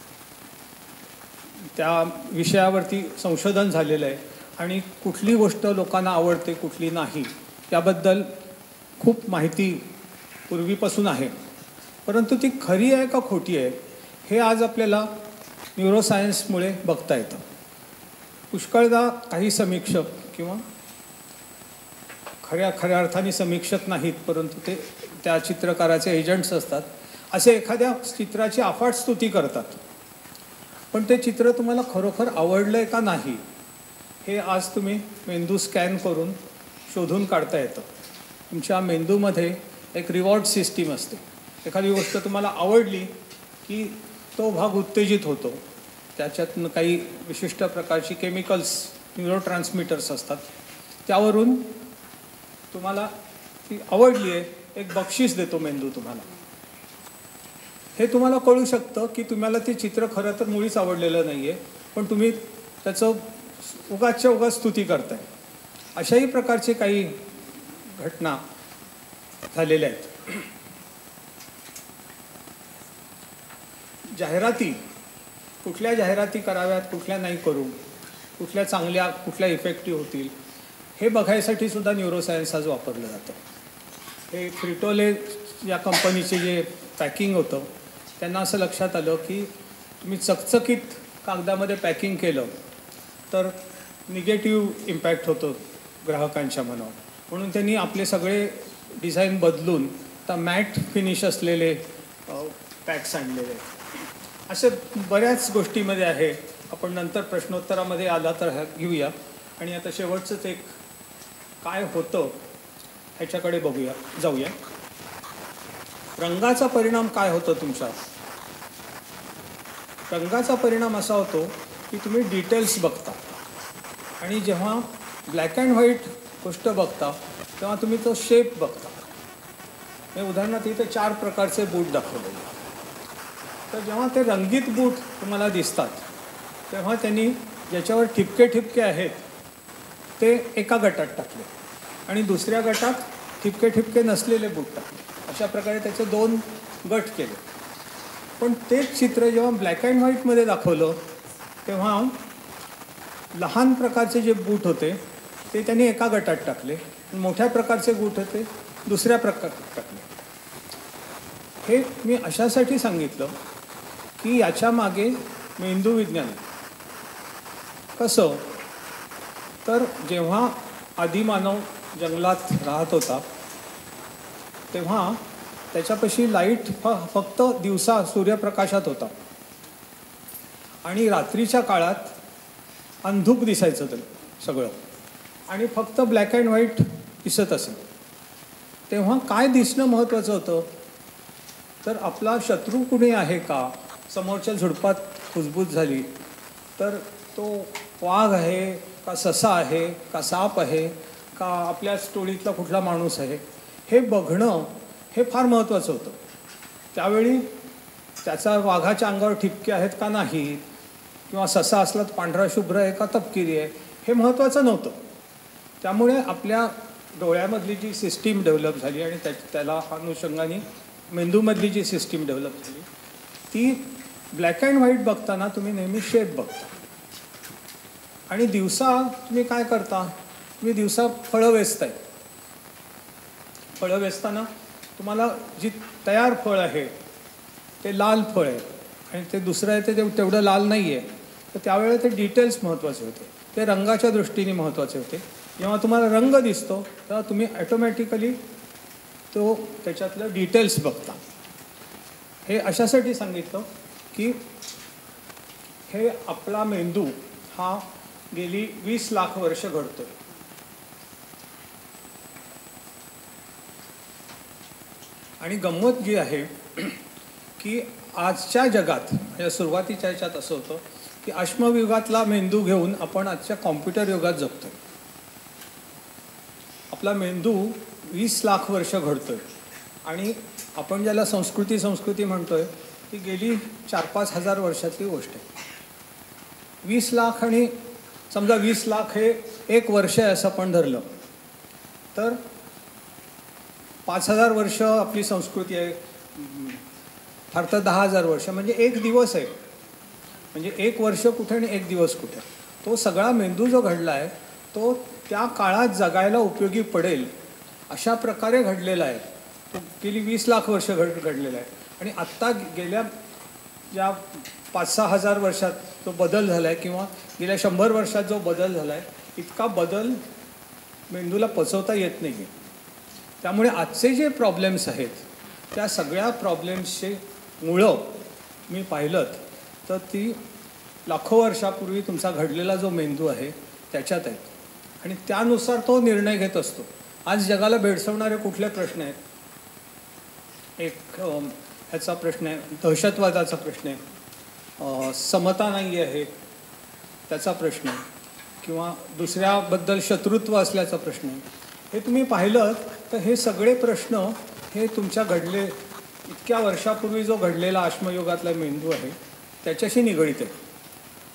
त्या विषयावरती संशोधन झालेलं आहे आणि कुठली गोष्ट लोकांना आवडते कुठली नाही याबद्दल खूप माहिती पूर्वीपासून आहे. परंतु ती खरी आहे का खोटी आहे हे आज आपल्याला न्यूरोसायन्समुळे बघता येतं. पुष्कळदा काही समीक्षक किंवा खऱ्या खऱ्या अर्थाने समीक्षक नाहीत, परंतु ते त्या चित्रकाराचे एजंट्स असतात, असे एखाद्या चित्राची अफाट स्तुती करतात. पण ते चित्र तुम्हाला खरोखर आवडलं आहे का नाही हे आज तुम्ही मेंदू स्कॅन करून शोधून काढता येतं. तुमच्या मेंदूमध्ये एक रिवॉर्ड सिस्टीम असते. एखादी गोष्ट तुम्हाला आवडली की तो भाग उत्तेजित होतो. त्याच्यातनं काही विशिष्ट प्रकारची केमिकल्स न्यूरो ट्रान्समिटर्स असतात. त्यावरून तुम्हाला ती आवडली आहे एक बक्षीस देतो मेंदू तुम्हाला. हे तुम्हाला कळू शकतं की तुम्हाला ते चित्र खरं तर मुळीच आवडलेलं नाही आहे पण तुम्ही त्याचं उगाचच्या उगाच स्तुती करताय. अशाही प्रकारचे काही घटना झालेल्या आहेत. जाहिराती, कुठल्या जाहिराती कराव्यात, कुठल्या नाही करू, कुठल्या चांगल्या, कुठल्या इफेक्टिव्ह होतील, हे बघायसाठी सुद्धा न्यूरोसायन्स आज वापरलं जातं. हे फ्रिटोले या कंपनीचे जे पॅकिंग होतं, त्यांना असं लक्षात आलं की तुम्ही चकचकीत कागदामध्ये पॅकिंग केलं तर निगेटिव्ह इम्पॅक्ट होतो ग्राहकांच्या मनावर. म्हणून त्यांनी आपले सगळे डिझाईन बदलून आता मॅट फिनिश असलेले पॅक्स आणलेले आहेत. अशा बऱ्याच गोष्टीमध्ये आहे. आपण नंतर प्रश्नोत्तरामध्ये आला तर घेऊया. आणि आता शेवटचंच एक काय होतं ह्याच्याकडे बघूया, जाऊया. रंगाचा परिणाम काय होतो तुमच्या? रंगाचा परिणाम असा होतो की तुम्ही डिटेल्स बघता आणि जेव्हा ब्लॅक अँड व्हाईट गोष्ट बघता तेव्हा तुम्ही तो शेप बघता. हे उदाहरणार्थ इथे चार प्रकारचे बूट दाखवलेले. तर जेव्हा ते रंगीत बूट तुम्हाला दिसतात तेव्हा त्यांनी ज्याच्यावर ठिपके ठिपके आहेत ते एका गटात टाकले आणि दुसऱ्या गटात ठिपके ठिपके नसलेले बूट टाकले. अशा प्रकारे त्याचे दोन गट केले. पण तेच चित्र जेव्हा ब्लॅक अँड व्हाईटमध्ये दाखवलं तेव्हा लहान प्रकारचे जे बूट होते ते त्यांनी एका गटात टाकले, मोठ्या प्रकारचे बूट होते दुसऱ्या प्रकारात टाकले. हे मी अशासाठी सांगितलं की याच्या मागे मेंदू विज्ञान. कसं तर जेव्हा आदिमानव जंगलात राहत होता तेव्हा त्याच्यापाशी लाईट फ फक्त दिवसा सूर्यप्रकाशात होता आणि रात्रीच्या काळात अंधुक दिसायचं ते सगळं आणि फक्त ब्लॅक अँड व्हाईट दिसत असेल. तेव्हा काय दिसणं महत्त्वाचं होतं तर आपला शत्रू कुणी आहे का, समोरच्या झुडपात कुजबूज झाली तर तो वाघ आहे का ससा आहे का साप आहे का आपल्या टोळीतला कुठला माणूस आहे, हे बघणं हे फार महत्त्वाचं होतं. त्यावेळी त्याचा वाघाच्या अंगावर ठिपके आहेत का नाही किंवा ससा असला तर पांढरा शुभ्र आहे का तपकिरी आहे हे महत्त्वाचं नव्हतं. त्यामुळे आपल्या डोळ्यामधली जी सिस्टीम डेव्हलप झाली आणि त्या त्याला अनुषंगाने मेंदूमधली जी सिस्टीम डेव्हलप झाली ती ब्लॅक अँड व्हाईट बघताना तुम्ही नेहमी शेप बघता. आणि दिवसा तुम्ही काय करता, तुम्ही दिवसा फळं वेचताय. फळं वेचताना तुम्हाला जी तयार फळ आहे ते लाल फळ आहे आणि ते दुसरं आहे ते तेवढं लाल नाही आहे. तर त्यावेळेला ते डिटेल्स महत्त्वाचे होते, ते रंगाच्या दृष्टीने महत्त्वाचे होते. जेव्हा तुम्हाला रंग दिसतो तेव्हा तुम्ही ॲटोमॅटिकली तो त्याच्यातलं डिटेल्स बघता. हे अशासाठी सांगितलं की हे आपला मेंदू हा गेली वीस लाख वर्ष घडतोय. आणि गंमत जी आहे की आजच्या जगात या सुरुवातीच्या ह्याच्यात असं होतं की अश्मयुगातला मेंदू घेऊन आपण आजच्या कॉम्प्युटर युगात जगतोय. आपला मेंदू वीस लाख वर्ष घडतोय आणि आपण ज्याला संस्कृती संस्कृती म्हणतोय ती गेली चार पाच हजार वर्षातली गोष्ट आहे. वीस लाख आणि समजा वीस लाख हे एक वर्ष आहे असं आपण धरलं तर पाच हजार वर्ष आपली संस्कृती आहे, फार तर दहा हजार वर्ष म्हणजे एक दिवस आहे. म्हणजे एक वर्ष कुठे आणि एक दिवस कुठे. तो सगळा मेंदू जो घडला आहे तो त्या काळात जगायला उपयोगी पडेल अशा प्रकारे घडलेला आहे. तो गेली वीस लाख वर्ष घड घडलेला आहे. आणि आत्ता गेल्या ज्या पाच सहा हजार वर्षात जो बदल झाला आहे किंवा गेल्या शंभर वर्षात जो बदल झाला आहे इतका बदल मेंदूला पचवता येत नाही आहे. त्यामुळे आजचे जे प्रॉब्लेम्स आहेत त्या सगळ्या प्रॉब्लेम्सचे मुळं मी पाहिलं तर ती लाखो वर्षापूर्वी तुमचा घडलेला जो मेंदू आहे त्याच्यात आहे आणि त्यानुसार तो निर्णय घेत असतो. आज जगाला भेडसावणारे कुठले प्रश्न आहेत? एक ह्याचा प्रश्न आहे, दहशतवादाचा प्रश्न आहे, समता नाही आहे त्याचा प्रश्न आहे किंवा दुसऱ्याबद्दल शत्रुत्व असल्याचा प्रश्न आहे. हे तुम्ही पाहिलं तर हे सगळे प्रश्न हे तुमच्या घडले इतक्या वर्षापूर्वी जो घडलेला अश्मयुगातला मेंदू आहे त्याच्याशी निगडीत आहे.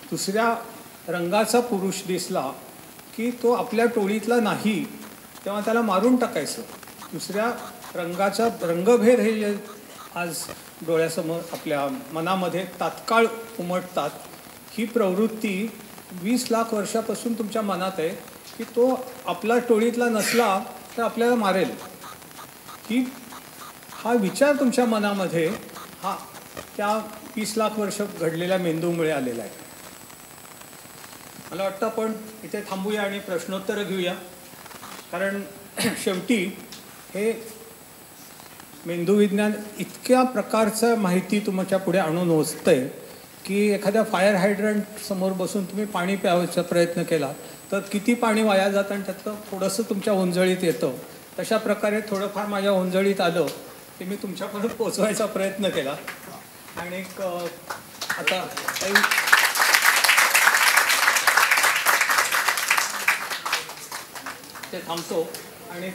दुसऱ्या रंगाचा पुरुष दिसला की तो आपल्या टोळीतला नाही, तेव्हा त्याला मारून टाकायचं. दुसऱ्या रंगाचा रंगभेद हे जे आज डोळ्यासमोर आपल्या मनामध्ये तात्काळ उमटतात, ही प्रवृत्ती वीस लाख वर्षापासून तुमच्या मनात आहे की तो आपला टोळीतला नसला तर आपल्याला मारेल. ही हा विचार तुमच्या मनामध्ये हा त्या वीस लाख वर्ष घडलेल्या मेंदूमुळे आलेला आहे. मला वाटतं आपण इथे थांबूया आणि प्रश्नोत्तरं घेऊया, कारण शेवटी हे मेंदूविज्ञान इतक्या प्रकारचं माहिती तुमच्या पुढे आणून ओझतंय की एखाद्या फायर हायड्रंट समोर बसून तुम्ही पाणी प्यायचा प्रयत्न केला तर किती पाणी वाया जातं आणि त्यातलं थोडंसं तुमच्या ओंजळीत येतं. तशा प्रकारे थोडंफार माझ्या ओंजळीत आलं ते मी तुमच्यापर्यंत पोचवायचा प्रयत्न केला. आणि आता काही ते थांबतो. आणि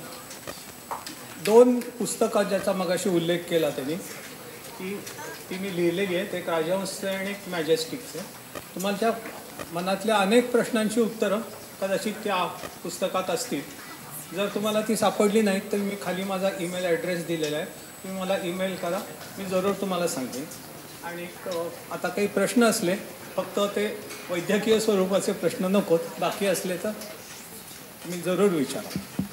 दोन पुस्तकं ज्याचा मगाशी उल्लेख केला त्यांनी ती ती मी लिहिलेली आहेत. एक राजहंसचे आणि एक मॅजेस्टिकचे. तुम्हाला त्या मनातल्या अनेक प्रश्नांची उत्तरं कदाचित त्या पुस्तकात असतील. जर तुम्हाला ती सापडली नाहीत तर मी खाली माझा ईमेल ॲड्रेस दिलेला आहे, तुम्ही मला ईमेल करा, मी जरूर तुम्हाला सांगेन. आणि आता काही प्रश्न असले, फक्त ते वैद्यकीय स्वरूपाचे प्रश्न नकोत, बाकी असले तर तुम्ही जरूर विचारा.